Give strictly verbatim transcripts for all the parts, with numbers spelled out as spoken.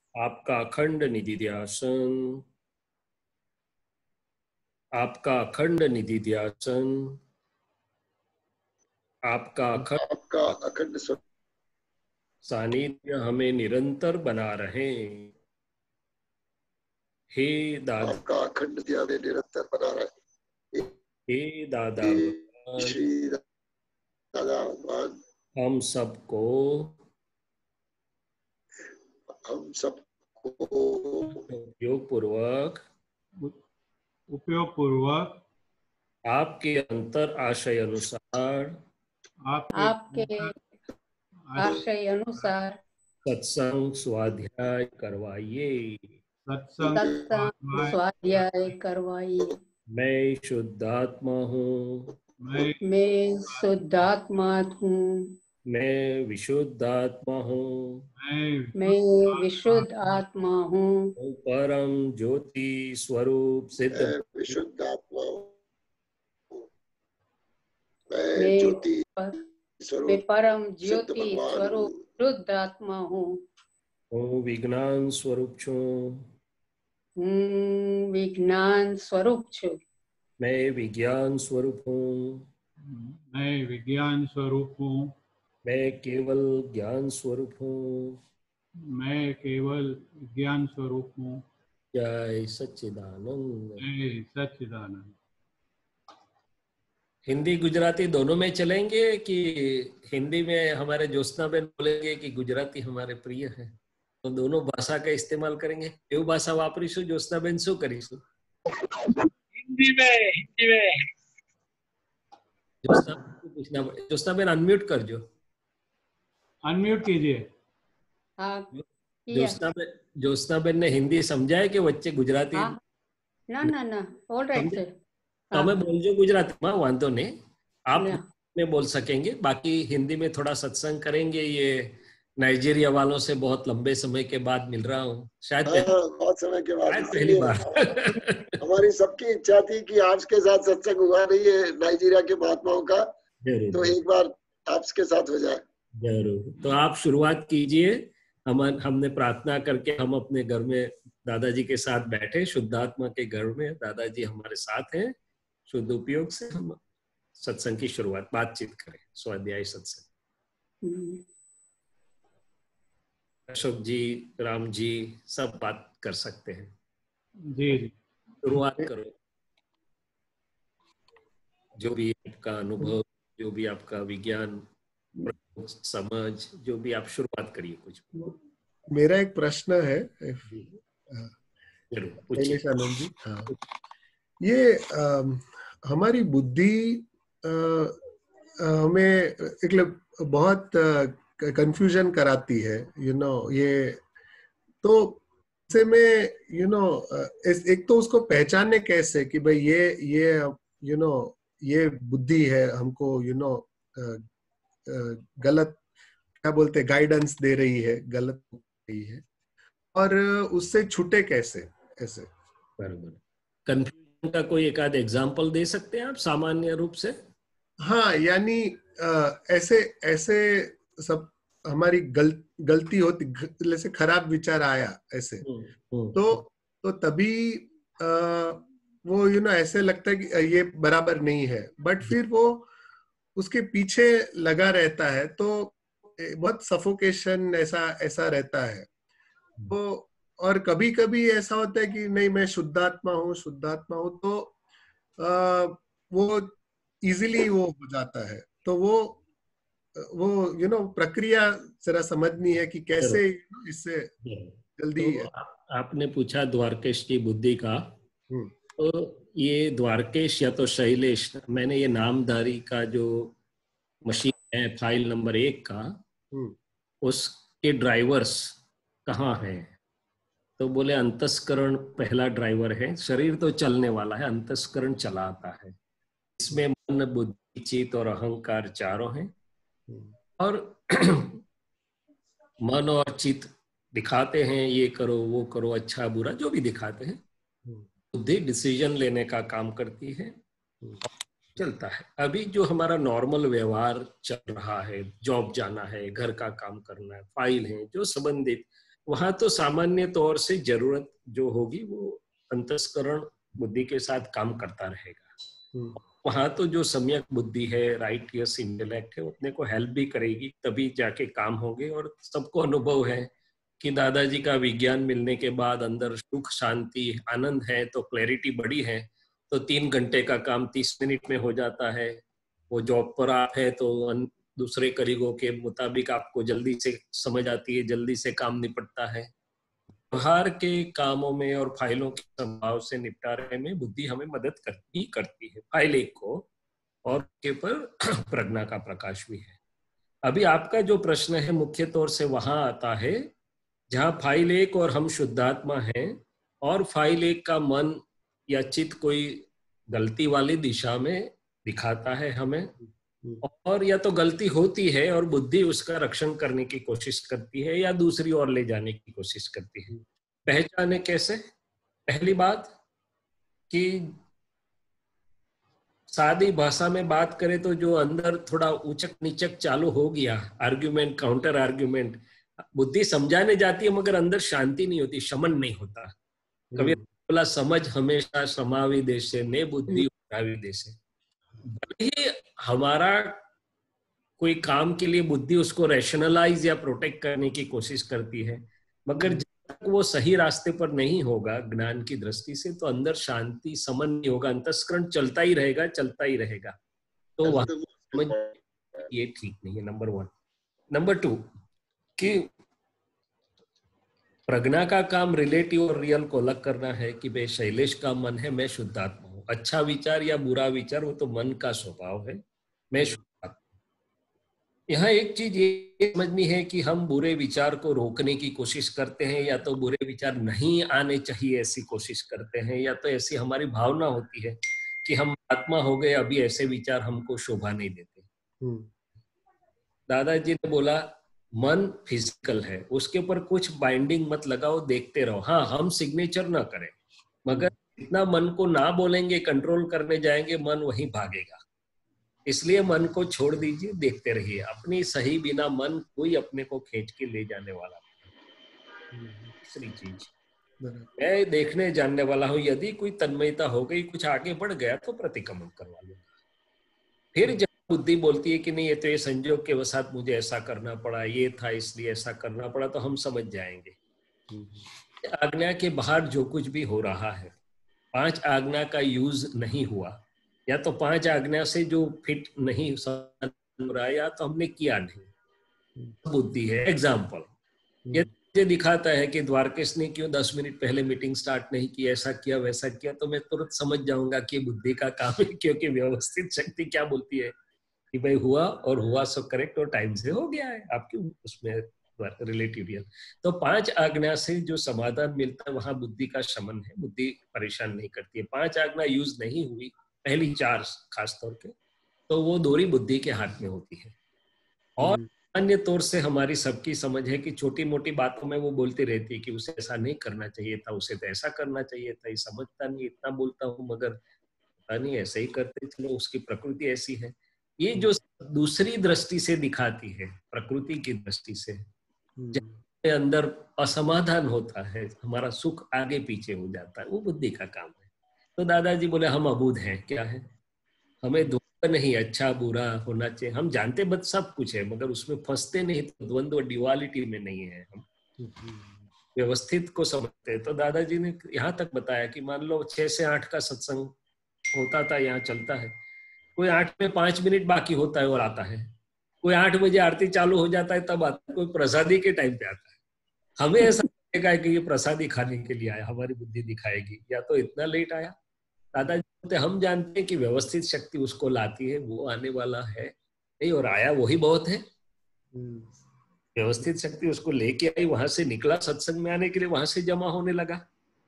आपका अखंड निधिध्यासन, आपका अखंड निधिध्यासन, आपका अखंड आपका अखंड सानिध्य हमें निरंतर बना रहे। हे दादा, आपका अखंड ध्यान निरंतर बना रहे। हे दादा भगवान, श्री दादा भगवान, हम सबको हम सबको उपयोग पूर्वक उपयोग पूर्वक आपके अंतर आशय अनुसार आपके आपके आशय अनुसार सत्संग स्वाध्याय करवाइए। सत्संग सत्संग स्वाध्याय करवाइए। मैं शुद्धात्मा हूँ, मैं मैं शुद्धात्मा हूँ, मैं विशुद्धात्मा हूँ, मैं मैं विशुद्ध आत्मा हूँ, मैं परम ज्योति स्वरूप सिद्ध मैं विशुद्ध आत्मा हूँ, मैं मैं ज्योति मैं स्वरूप परम सिद्ध ज्योति भगवान स्वरूप हूँ। शुद्ध आत्मा हूँ। हूँ विज्ञान स्वरूप छूं, हूँ विज्ञान स्वरूप છું। मैं विज्ञान स्वरूप हूँ, मैं विज्ञान स्वरूप हूँ, मैं केवल ज्ञान स्वरूप हूँ। मैं केवल ज्ञान स्वरूप हूँ। जय सच्चिदानंद। जय सच्चिदानंद। हिंदी गुजराती दोनों में चलेंगे कि हिंदी में हमारे ज्योत्सना बेन बोलेंगे कि गुजराती हमारे प्रिय है, तो दोनों भाषा का इस्तेमाल करेंगे। केव भाषा वापरीशु ज्योत्सना बेन शू करीशु? हिंदी में हिंदी में ज्योत्सना पूछना ज्योत्सना बेन अनम्यूट करजो। अनम्यूट कीजिए। हाँ किया। ज्योत्सना बेन ज्योत्सना बेन ने हिंदी समझाए कि वच्चे गुजराती हाँ ना ना ना ऑलराइट समझे? सर। તમે બોલજો ગુજરાતીમાં, વાંધો नहीं, आप ना में बोल सकेंगे, बाकी हिंदी में थोड़ा सत्संग करेंगे। ये नाइजीरिया वालों से बहुत लंबे समय के बाद मिल रहा हूँ, शायद हाँ, पहली, बहुत समय के बाद, शायद पहली इसीलिए बार। हमारी सबकी इच्छा थी कि आपके साथ सत्संग हुआ नहीं है नाइजीरिया के महात्माओं का, जरूर तो एक बार आपके साथ हो जाए। जरूर। तो आप शुरुआत कीजिए। हम हमने प्रार्थना करके हम अपने घर में दादाजी के साथ बैठे, शुद्धात्मा के घर में दादाजी हमारे साथ हैं। शुद्ध उपयोग से हम सत्संग की शुरुआत, बातचीत करें, स्वाध्याय सत्संग। अशोक जी, राम जी सब बात कर सकते हैं। जी जी शुरुआत करो, जो भी आपका अनुभव, जो भी आपका विज्ञान समझ, जो भी आप शुरुआत करिए कुछ। मेरा एक प्रश्न है जरूर पूछिए। आनंद जी। हाँ, ये आ, हमारी बुद्धि हमें एक बहुत कंफ्यूजन कराती है, यू नो ये तो से में यू नो एक तो उसको पहचानने कैसे कि भाई ये ये यू नो ये बुद्धि है हमको यू नो गलत क्या बोलते गाइडेंस दे रही है, गलत रही है, और उससे छूटे कैसे ऐसे? बराबर। कंफ्यूजन का कोई एक आध एग्जांपल दे सकते हैं आप सामान्य रूप से? हाँ, यानी आ, ऐसे ऐसे सब हमारी गल, गलती होती, जैसे खराब विचार आया ऐसे, तो तो तभी आ, वो यू नो ऐसे लगता है कि ये बराबर नहीं है, बट फिर वो उसके पीछे लगा रहता है, तो बहुत सफोकेशन ऐसा ऐसा रहता है। तो और कभी कभी ऐसा होता है कि नहीं मैं शुद्धात्मा हूँ शुद्धात्मा हूँ तो आ, वो इजीली वो हो जाता है। तो वो वो यू नो प्रक्रिया जरा समझनी है कि कैसे इससे जल्दी। तो आप, आपने पूछा द्वारकेश की बुद्धि का, तो ये द्वारकेश या तो शैलेश, मैंने ये नामधारी का जो मशीन है फाइल नंबर एक का, उसके ड्राइवर्स कहाँ हैं? तो बोले अंतस्करण पहला ड्राइवर है, शरीर तो चलने वाला है, अंतस्करण चलाता है। इसमें मन बुद्धि चित्त और अहंकार चारों हैं, और मन और चित्त दिखाते हैं ये करो वो करो, अच्छा बुरा जो भी दिखाते हैं। बुद्धि डिसीजन लेने का काम करती है, चलता है। अभी जो हमारा नॉर्मल व्यवहार चल रहा है, जॉब जाना है, घर का काम करना है, फाइल है जो संबंधित वहां तो सामान्य तौर से जरूरत जो होगी वो अंतस्करण बुद्धि के साथ काम करता रहेगा। वहां तो जो सम्यक बुद्धि है, राइट यस इंटेलेक्ट है, अपने को हेल्प भी करेगी, तभी जाके काम होंगे। और सबको अनुभव है कि दादाजी का विज्ञान मिलने के बाद अंदर सुख, शांति, आनंद है, तो क्लैरिटी बड़ी है, तो तीन घंटे का काम तीस मिनट में हो जाता है। वो जॉब पर आप है तो दूसरे कलीगों के मुताबिक आपको जल्दी से समझ आती है, जल्दी से काम निपटता है। व्यवहार के कामों में और फाइलों के संभाव से निपटारे में बुद्धि हमें मदद करती करती है, फाइल एक को, और के पर प्रज्ञा का प्रकाश भी है। अभी आपका जो प्रश्न है मुख्य तौर से वहां आता है जहां फाइल एक और हम शुद्धात्मा हैं, और फाइल एक का मन या चित्त कोई गलती वाली दिशा में दिखाता है हमें, और या तो गलती होती है और बुद्धि उसका रक्षण करने की कोशिश करती है या दूसरी ओर ले जाने की कोशिश करती है। पहचाने कैसे? पहली बात कि सादी भाषा में बात करें तो जो अंदर थोड़ा उचक नीचक चालू हो गया, आर्ग्यूमेंट, काउंटर आर्ग्यूमेंट, बुद्धि समझाने जाती है मगर अंदर शांति नहीं होती, शमन नहीं होता। कभी बोला समझ हमेशा समावी देशे ने बुद्धि उठावी देशे। भले ही हमारा कोई काम के लिए बुद्धि उसको रैशनलाइज या प्रोटेक्ट करने की कोशिश करती है, मगर जब तक वो सही रास्ते पर नहीं होगा ज्ञान की दृष्टि से, तो अंदर शांति, समन नहीं होगा, अंतस्करण चलता ही रहेगा, चलता ही रहेगा। तो वहां ये ठीक नहीं है, नंबर वन। नंबर टू कि प्रज्ञा का काम रिलेटिव और रियल को अलग करना है कि भाई शैलेश का मन है, मैं शुद्धात्मा हूँ। अच्छा विचार या बुरा विचार वो तो मन का स्वभाव है, मैं शुद्धात्मा। यहाँ एक चीज ये समझनी है कि हम बुरे विचार को रोकने की कोशिश करते हैं, या तो बुरे विचार नहीं आने चाहिए ऐसी कोशिश करते हैं, या तो ऐसी हमारी भावना होती है कि हम आत्मा हो गए, अभी ऐसे विचार हमको शोभा नहीं देते। दादाजी ने बोला मन फिजिकल है, उसके ऊपर कुछ बाइंडिंग मत लगाओ, देखते रहो। हाँ, हम सिग्नेचर ना करें, मगर इतना मन को ना बोलेंगे, कंट्रोल करने जाएंगे, मन वहीं भागेगा। इसलिए मन को छोड़ दीजिए, देखते रहिए। अपनी सही बिना मन कोई अपने को खींच के ले जाने वाला नहीं। तीसरी चीज, मैं देखने जानने वाला हूं, यदि कोई तन्मयता हो गई, कुछ आगे बढ़ गया तो प्रतिक्रमण करवा लूंगा। फिर जब बुद्धि बोलती है कि नहीं ये तो ये संजोग के वसात मुझे ऐसा करना पड़ा, ये था इसलिए ऐसा करना पड़ा, तो हम समझ जाएंगे आज्ञा के बाहर जो कुछ भी हो रहा है, पांच आज्ञा का यूज नहीं हुआ, या तो पांच आज्ञा से जो फिट नहीं हो रहा है, या तो हमने किया नहीं, बुद्धि है। एग्जाम्पल ये मुझे दिखाता है कि द्वारकेश ने क्यों दस मिनट पहले मीटिंग स्टार्ट नहीं की, ऐसा किया वैसा किया, तो मैं तुरंत समझ जाऊंगा कि बुद्धि का काम है, क्योंकि व्यवस्थित शक्ति क्या बोलती है कि भाई हुआ और हुआ सब करेक्ट और टाइम से हो गया है, आप क्यों उसमें रिलेटिव रियल। तो पांच आज्ञा से जो समाधान मिलता है वहां बुद्धि का शमन है, बुद्धि परेशान नहीं करती है। पांच आज्ञा यूज नहीं हुई, पहली चार खास तौर पे, तो वो दोरी बुद्धि के हाथ में होती है। और अन्य तौर से हमारी सबकी समझ है कि छोटी मोटी बातों में वो बोलती रहती है कि उसे ऐसा नहीं करना चाहिए था, उसे तो ऐसा करना चाहिए था, ये समझता नहीं, इतना बोलता हूँ मगर पता नहीं ऐसे ही करते, चलो उसकी प्रकृति ऐसी है। ये जो दूसरी दृष्टि से दिखाती है, प्रकृति की दृष्टि से, जब अंदर असमाधान होता है, हमारा सुख आगे पीछे हो जाता है, वो बुद्धि का काम है। तो दादाजी बोले हम अबूझ हैं, क्या है, हमें द्वंद्व नहीं, अच्छा बुरा होना चाहिए, हम जानते बस सब कुछ है, मगर उसमें फंसते नहीं, तो द्वंद्व ड्युअलिटी में नहीं है, हम व्यवस्थित को समझते हैं। तो दादाजी ने यहाँ तक बताया कि मान लो छह से आठ का सत्संग होता था, यहाँ चलता है, कोई आठ में पांच मिनट बाकी होता है और आता है, कोई आठ बजे आरती चालू हो जाता है तब आता है, कोई प्रसादी के टाइम पे आता है। हमें ऐसा लगेगा कि ये प्रसादी खाने के लिए आया, हमारी बुद्धि दिखाएगी, या तो इतना लेट आया। दादाजी हम जानते हैं कि व्यवस्थित शक्ति उसको लाती है, वो आने वाला है नहीं, और आया वही बहुत है। व्यवस्थित शक्ति उसको लेके आई, वहां से निकला सत्संग में आने के लिए, वहां से जमा होने लगा।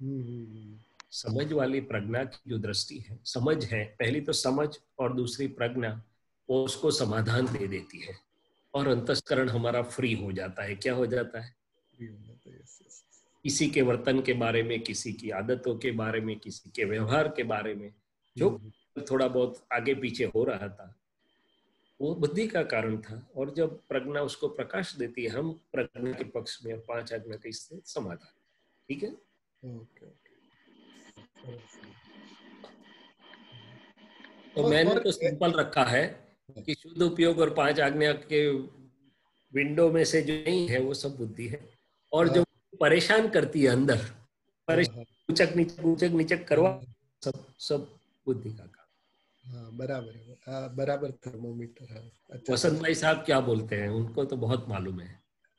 समझ वाली प्रज्ञा की जो दृष्टि है, समझ है, पहली तो समझ और दूसरी प्रज्ञा, वो उसको समाधान दे देती है और अंतस्करण हमारा फ्री हो जाता है। क्या हो जाता है? किसी के वर्तन के बारे में, किसी की आदतों के बारे में, किसी के व्यवहार के बारे में जो थोड़ा बहुत आगे पीछे हो रहा था, वो बुद्धि का कारण था, और जब प्रज्ञा उसको प्रकाश देती है, हम प्रज्ञा के पक्ष में पांच आज्ञा का इससे समाधान। ठीक है, ओके ओके। तो मैंने तो सिंपल रखा है कि शुद्ध उपयोग और पांच आज्ञा के विंडो में से जो नहीं है वो सब बुद्धि है, और जो परेशान करती है अंदर, परेशान ऊंचक नीचक ऊंचक नीचक करवा, सब सब बुद्धि का काम। हाँ बराबर है, हाँ, बराबर थर्मोमीटर है। अच्छा, वसंत भाई साहब क्या बोलते हैं, उनको तो बहुत मालूम है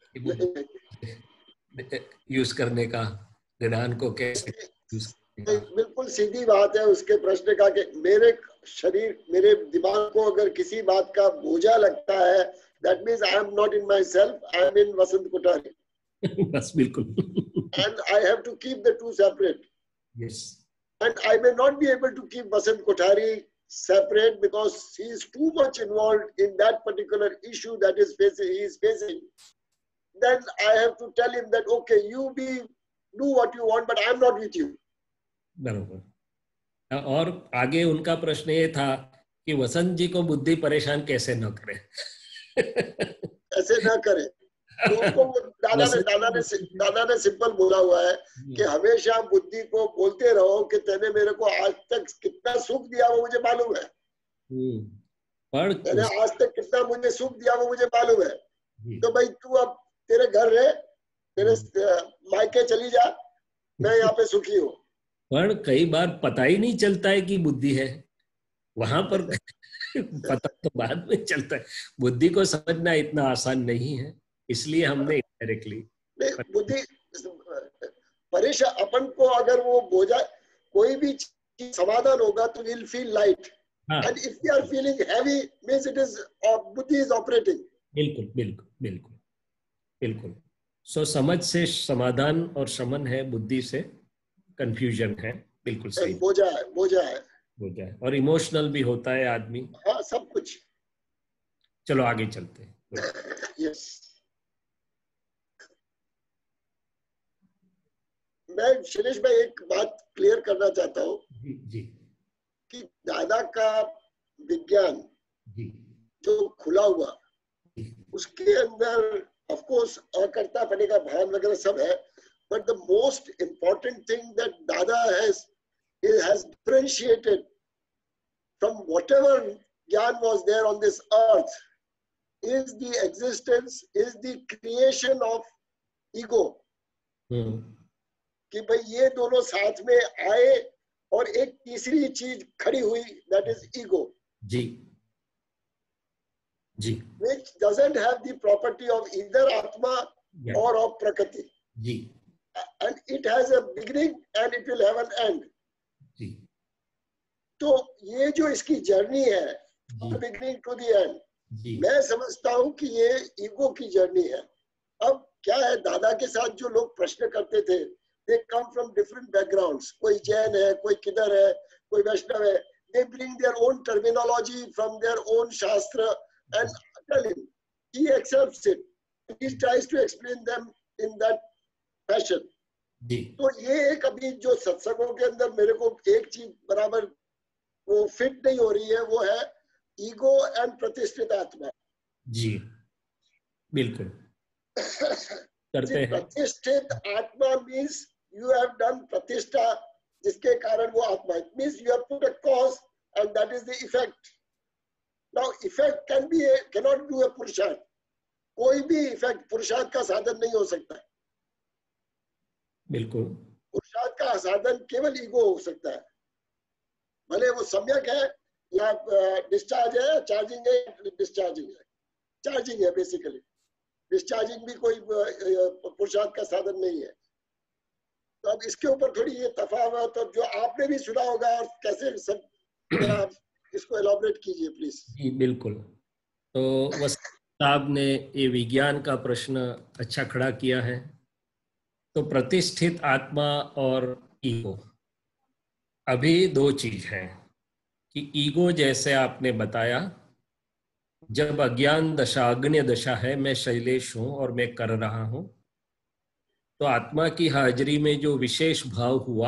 यूज करने का, ज्ञान को कैसे यूज करने का। बिल्कुल सीधी बात है उसके प्रश्न का कि मेरे शरीर, मेरे दिमाग को अगर किसी बात का बोझा लगता है, that means I am not in myself, I am in Vasant Kothari. बस बिल्कुल। And I have to keep the two separate. Yes. And I may not be able to keep Vasant Kothari separate because he is too much involved in that particular issue that is facing, he is facing. Then I have to tell him that, okay, you be, do what you want, but I am not with you. बराबर। और आगे उनका प्रश्न ये था कि वसंत जी को बुद्धि परेशान कैसे न करे। ऐसे न करे तो उनको दादा ने दादा ने दादा ने सिंपल बोला हुआ है कि हमेशा बुद्धि को बोलते रहो कि तूने मेरे को आज तक कितना सुख दिया वो मुझे मालूम है, पर तूने आज तक कितना मुझे सुख दिया वो मुझे मालूम है, तो भाई तू अब तेरे घर रहे, तेरे मायके चली जा, मैं यहाँ पे सुखी हूँ। पर कई बार पता ही नहीं चलता है कि बुद्धि है वहां पर। पता तो बाद में चलता है। बुद्धि को समझना इतना आसान नहीं है, इसलिए हमने डायरेक्टली बुद्धि परेशान अपन को, अगर वो बोझा कोई भी चीज समाधान होगा तो will feel light, and if we are feeling heavy means it is बुद्धि इज ऑपरेटिंग। बिल्कुल बिल्कुल बिल्कुल बिल्कुल। सो समझ से समाधान और शमन है, बुद्धि से कंफ्यूजन है। बिल्कुल सही, बोझा है, बोझा है, बोझा है, और इमोशनल भी होता है आदमी। हाँ सब कुछ। चलो आगे चलते हैं। यस, मैं शिरीष भाई एक बात क्लियर करना चाहता हूँ जी, जी। कि दादा का विज्ञान जी। जो खुला हुआ उसके अंदर ऑफ कोर्स अकर्ता पने का भान वगैरह सब है, but the most important thing that Dada has is has differentiated from whatever Gyan was there on this earth is the existence, is the creation of ego. hmm. कि भाई ये दोनों साथ में आए और एक तीसरी चीज खड़ी हुई, that is ego. Ji ji. Which doesn't have the property of either Atma yeah. or of Prakriti. Ji. And it has a beginning and it will have an end. जी। तो ये जो इसकी जर्नी है, beginning to the end, जी. मैं समझता हूँ कि ये ईगो की जर्नी है। अब क्या है, दादा के साथ जो लोग प्रश्न करते थे, they come from different backgrounds. कोई जैन है, कोई किधर है, कोई वैष्णव है. They bring their own terminology from their own shastra and tell him. He accepts it. He tries to explain them in that fashion. तो ये एक अभी जो सत्संगों के अंदर मेरे को एक चीज बराबर वो फिट नहीं हो रही है, वो है ईगो एंड प्रतिष्ठित आत्मा। जी बिल्कुल करते हैं। प्रतिष्ठित आत्मा मीन्स यू हैव डन प्रतिष्ठा, जिसके कारण वो आत्मा, it means you have put a cause and that is the effect. Now effect can be can not do a पुरुषार्थ। कोई भी इफेक्ट पुरुषार्थ का साधन नहीं हो सकता है। बिल्कुल पुरुषार्थ का साधन केवल ईगो हो सकता है, भले वो सम्यक है या डिस्चार्ज है, चार्जिंग है, डिस्चार्जिंग है, चार्जिंग है बेसिकली। डिस्चार्जिंग भी कोई पुरुषार्थ का साधन नहीं है। तो अब इसके ऊपर थोड़ी ये तफावत, तो जो आपने भी सुना होगा और कैसे सब आप इसको एलॉबरेट कीजिए प्लीज। जी बिल्कुल। तो वसंत साहब ने ये विज्ञान का प्रश्न अच्छा खड़ा किया है। तो प्रतिष्ठित आत्मा और ईगो, अभी दो चीज हैं कि ईगो जैसे आपने बताया, जब अज्ञान दशा, अग्नि दशा है, मैं शैलेश हूं और मैं कर रहा हूं, तो आत्मा की हाजिरी में जो विशेष भाव हुआ,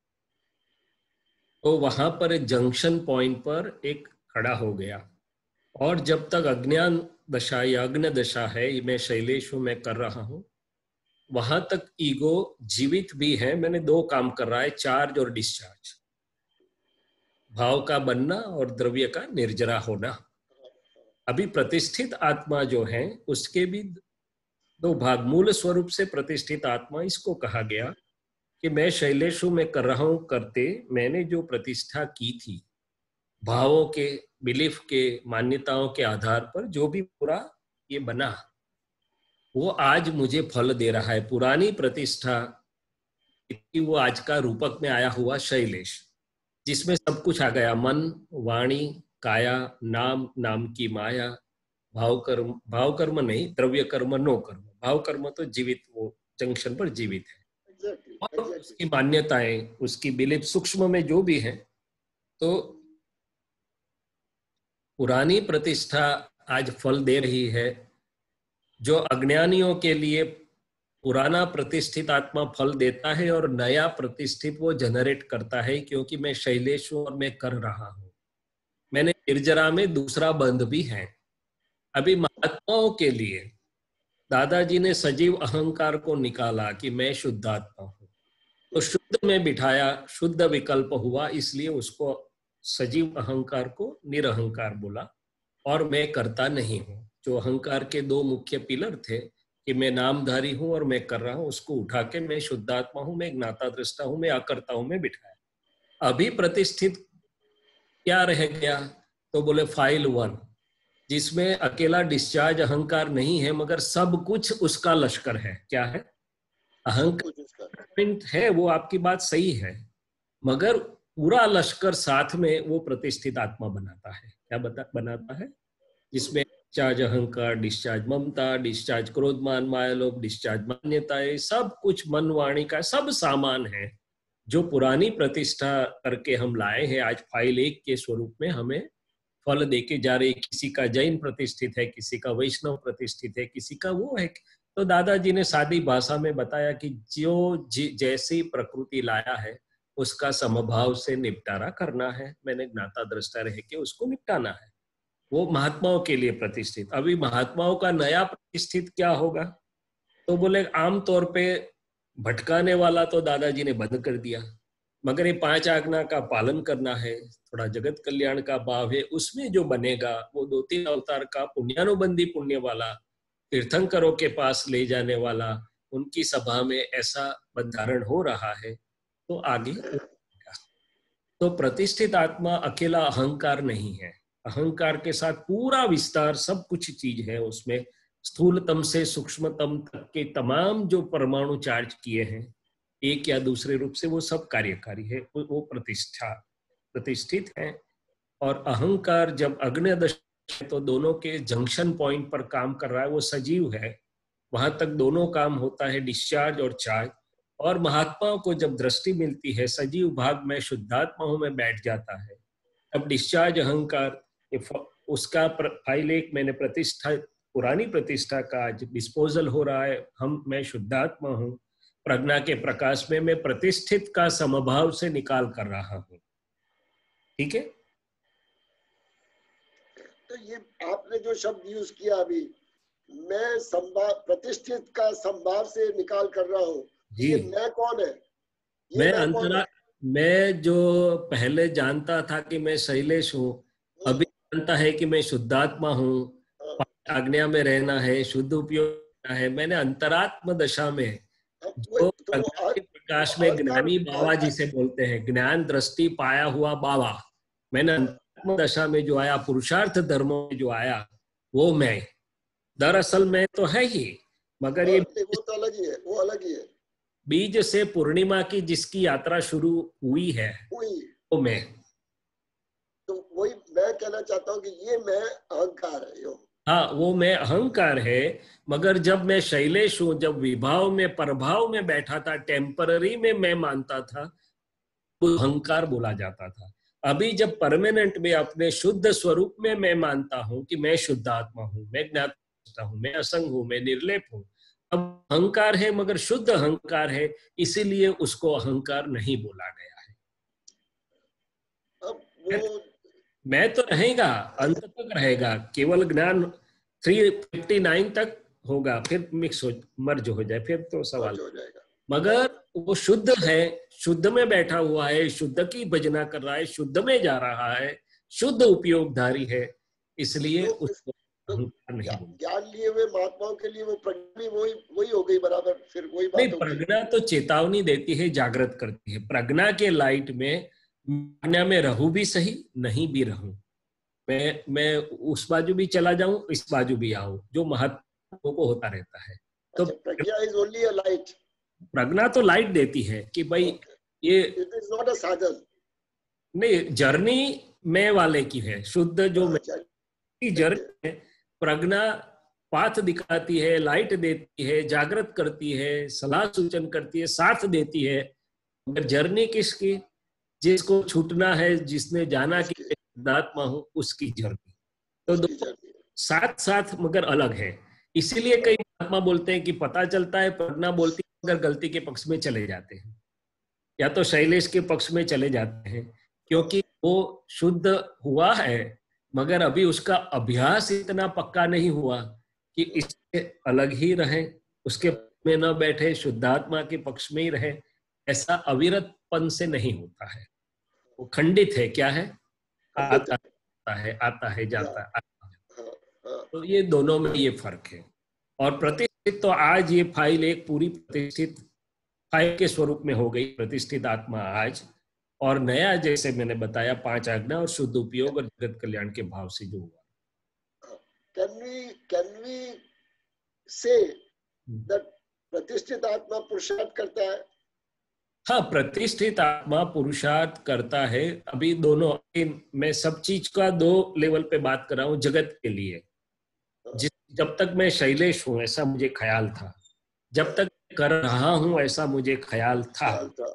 तो वहां पर जंक्शन पॉइंट पर एक खड़ा हो गया और जब तक अज्ञान दशा या अग्नि दशा है, मैं शैलेश हूं, मैं कर रहा हूं, वहां तक ईगो जीवित भी है। मैंने दो काम कर रहा है, चार्ज और डिस्चार्ज, भाव का बनना और द्रव्य का निर्जरा होना। अभी प्रतिष्ठित आत्मा जो है उसके भी दो भाग, मूल स्वरूप से प्रतिष्ठित आत्मा, इसको कहा गया कि मैं शैलेश हूं, मैं कर रहा हूं करते मैंने जो प्रतिष्ठा की थी भावों के, बिलीफ के, मान्यताओं के आधार पर जो भी पूरा ये बना, वो आज मुझे फल दे रहा है। पुरानी प्रतिष्ठा वो आज का रूपक में आया हुआ शैलेश, जिसमें सब कुछ आ गया, मन, वाणी, काया, नाम, नाम की माया, भाव कर्म, भाव कर्म नहीं, द्रव्य कर्म, नो कर्म। भाव कर्म तो जीवित, वो जंक्शन पर जीवित है, exactly, और exactly. उसकी मान्यताएं, उसकी बिलीफ सूक्ष्म में जो भी है। तो पुरानी प्रतिष्ठा आज फल दे रही है। जो अज्ञानियों के लिए पुराना प्रतिष्ठित आत्मा फल देता है और नया प्रतिष्ठित वो जनरेट करता है, क्योंकि मैं शैलेश हूं और मैं कर रहा हूं। मैंने निर्जरा में दूसरा बंध भी है। अभी महात्माओं के लिए दादाजी ने सजीव अहंकार को निकाला कि मैं शुद्ध आत्मा हूं, तो शुद्ध में बिठाया, शुद्ध विकल्प हुआ, इसलिए उसको सजीव अहंकार को निरअहकार बोला। और मैं करता नहीं हूं, जो अहंकार के दो मुख्य पिलर थे कि मैं नामधारी हूं और मैं कर रहा हूं, उसको उठा के मैं शुद्धात्मा हूं, मैं ज्ञाता दृष्टा हूं, मैं अकर्ता हूं, मैं बिठाया। अभी प्रतिष्ठित क्या रह गया? तो बोले फाइल वन, जिसमें अकेला डिस्चार्ज अहंकार नहीं है, मगर सब कुछ उसका लश्कर है। क्या है? अहंकार है, वो आपकी बात सही है, मगर पूरा लश्कर साथ में वो प्रतिष्ठित आत्मा बनाता है। क्या बता बनाता है? जिसमें डिस्चार्ज अहंकार, डिस्चार्ज ममता, डिस्चार्ज क्रोध मान माया लोभ, डिस्चार्ज मान्यताएं, सब कुछ मन वाणी का सब सामान है जो पुरानी प्रतिष्ठा करके हम लाए हैं। आज फाइल एक के स्वरूप में हमें फल देके जा रहे। किसी का जैन प्रतिष्ठित है, किसी का वैष्णव प्रतिष्ठित है, किसी का वो है। तो दादाजी ने सादी भाषा में बताया कि जो जैसी प्रकृति लाया है उसका समभाव से निपटारा करना है। मैंने ज्ञाता दृष्टा रह के उसको निपटाना है। वो महात्माओं के लिए प्रतिष्ठित। अभी महात्माओं का नया प्रतिष्ठित क्या होगा? तो बोले आमतौर पे भटकाने वाला तो दादाजी ने बंद कर दिया, मगर ये पांच आज्ञा का पालन करना है, थोड़ा जगत कल्याण का भाव है, उसमें जो बनेगा वो दो तीन अवतार का पुण्यानुबंधी पुण्य वाला, तीर्थंकरों के पास ले जाने वाला, उनकी सभा में ऐसा बंधारण हो रहा है, तो आगे तो प्रतिष्ठित आत्मा अकेला अहंकार नहीं है। अहंकार के साथ पूरा विस्तार सब कुछ चीज है उसमें। स्थूलतम से सूक्ष्मतम तक के तमाम जो परमाणु चार्ज किए हैं एक या दूसरे रूप से, वो सब कार्यकारी है, वो प्रतिष्ठा प्रतिष्ठित है। और अहंकार जब अग्नि दशा तो दोनों के जंक्शन पॉइंट पर काम कर रहा है, वो सजीव है, वहां तक दोनों काम होता है, डिस्चार्ज और चार्ज। और महात्माओं को जब दृष्टि मिलती है, सजीव भाग में शुद्धात्मा हूं में बैठ जाता है, तब डिस्चार्ज अहंकार उसका फाइल एक मैंने प्रतिष्ठा, पुरानी प्रतिष्ठा का आज डिस्पोजल हो रहा है। हम मैं शुद्धात्मा हूं, प्रज्ञा के प्रकाश में मैं प्रतिष्ठित का समभाव से निकाल कर रहा हूं। ठीक है? तो ये आपने जो शब्द यूज किया अभी, मैं संभाव, प्रतिष्ठित का संभाव से निकाल कर रहा हूँ, ये मैं कौन है? ये मैं अंतरा मैं जो पहले जानता था कि मैं शैलेश हूँ, अभी जानता है कि मैं शुद्धात्मा हूँ, आज्ञा में रहना है, शुद्ध उपयोग करना है। मैंने अंतरात्म दशा में जो प्रकाश में ज्ञानी बाबा जिसे बोलते हैं, ज्ञान दृष्टि पाया हुआ बाबा, मैंने अंतरात्म दशा में जो आया, पुरुषार्थ धर्मों में जो आया, वो मैं दरअसल मैं तो है ही, मगर ये वो तो अलग ही है, वो अलग ही है। बीज से पूर्णिमा की जिसकी यात्रा शुरू हुई है, हुई वो मैं। तो वही मैं कहना चाहता हूँ कि ये मैं अहंकार है। यो हाँ, वो मैं अहंकार है, मगर जब मैं शैलेश हूं, जब विभाव में प्रभाव में बैठा था, टेम्पररी में मैं मानता था, तो अहंकार बोला जाता था। अभी जब परमानेंट में अपने शुद्ध स्वरूप में मैं मानता हूं कि मैं शुद्ध आत्मा हूं, मैं ज्ञाता हूं, मैं असंग हूं, मैं निर्लेप हूं, अब अहंकार है, मगर शुद्ध अहंकार है, इसीलिए उसको अहंकार नहीं बोला गया है। अब वो मैं तो रहेगा, अंत तक रहेगा, केवल ज्ञान तीन सौ उनसठ तक होगा, फिर मिक्स हो मर्ज हो जाए, फिर तो सवाल हो जाएगा। मगर वो शुद्ध है, शुद्ध में बैठा हुआ है, शुद्ध की भजना कर रहा है, शुद्ध में जा रहा है, शुद्ध उपयोगधारी है, इसलिए तो, उसको तो नहीं ज्ञान ज्ञान लिए हुए महात्माओं के लिए वो प्रज्ञा भी वही वही हो गई बराबर, फिर वही बात नहीं, होगी। प्रज्ञा तो चेतावनी देती है, जागृत करती है। प्रज्ञा के लाइट में प्रज्ञा में रहूं भी सही, नहीं भी रहूं, मैं मैं उस बाजू भी चला जाऊं, इस बाजू भी आऊं, जो महात्माओं को होता रहता है। तो प्रज्ञा इज ओनली अ लाइट, प्रज्ञा तो लाइट देती है कि भाई ये इट इज नॉट अ साधन, नहीं, जर्नी मैं वाले की है, शुद्ध जो मैं की जर्नी है, प्रज्ञा पाथ दिखाती है, लाइट देती है, जागृत करती है, सलाह सूचन करती है, साथ देती है। मगर जर्नी किसकी? जिसको छूटना है, जिसने जाना कि आत्मा हूं, उसकी जर्नी। तो दो साथ साथ मगर अलग है। इसीलिए कई महात्मा बोलते हैं कि पता चलता है, प्रज्ञा बोलती है, मगर गलती के पक्ष में चले जाते हैं, या तो शैलेश के पक्ष में चले जाते हैं, क्योंकि वो शुद्ध हुआ है मगर अभी उसका अभ्यास इतना पक्का नहीं हुआ कि इससे अलग ही रहे, उसके में न बैठे, शुद्धात्मा के पक्ष में ही रहे। ऐसा अविरतपन से नहीं होता है, वो खंडित है। क्या है? आता है, आता है, जाता है, आता है। तो ये दोनों में ये फर्क है। और प्रतिष्ठित तो आज ये फाइल एक पूरी प्रतिष्ठित फाइल के स्वरूप में हो गई, प्रतिष्ठित आत्मा आज। और नया, जैसे मैंने बताया, पांच आज्ञा और शुद्ध उपयोग और जगत कल्याण के भाव से जो हुआ। Can we can we say that प्रतिष्ठित आत्मा पुरुषार्थ करता है? हाँ, प्रतिष्ठित आत्मा पुरुषार्थ करता है। अभी दोनों, मैं सब चीज का दो लेवल पे बात कर रहा हूँ। जगत के लिए जिस जब तक मैं शैलेश हूँ ऐसा मुझे ख्याल था, जब तक कर रहा हूँ ऐसा मुझे ख्याल था,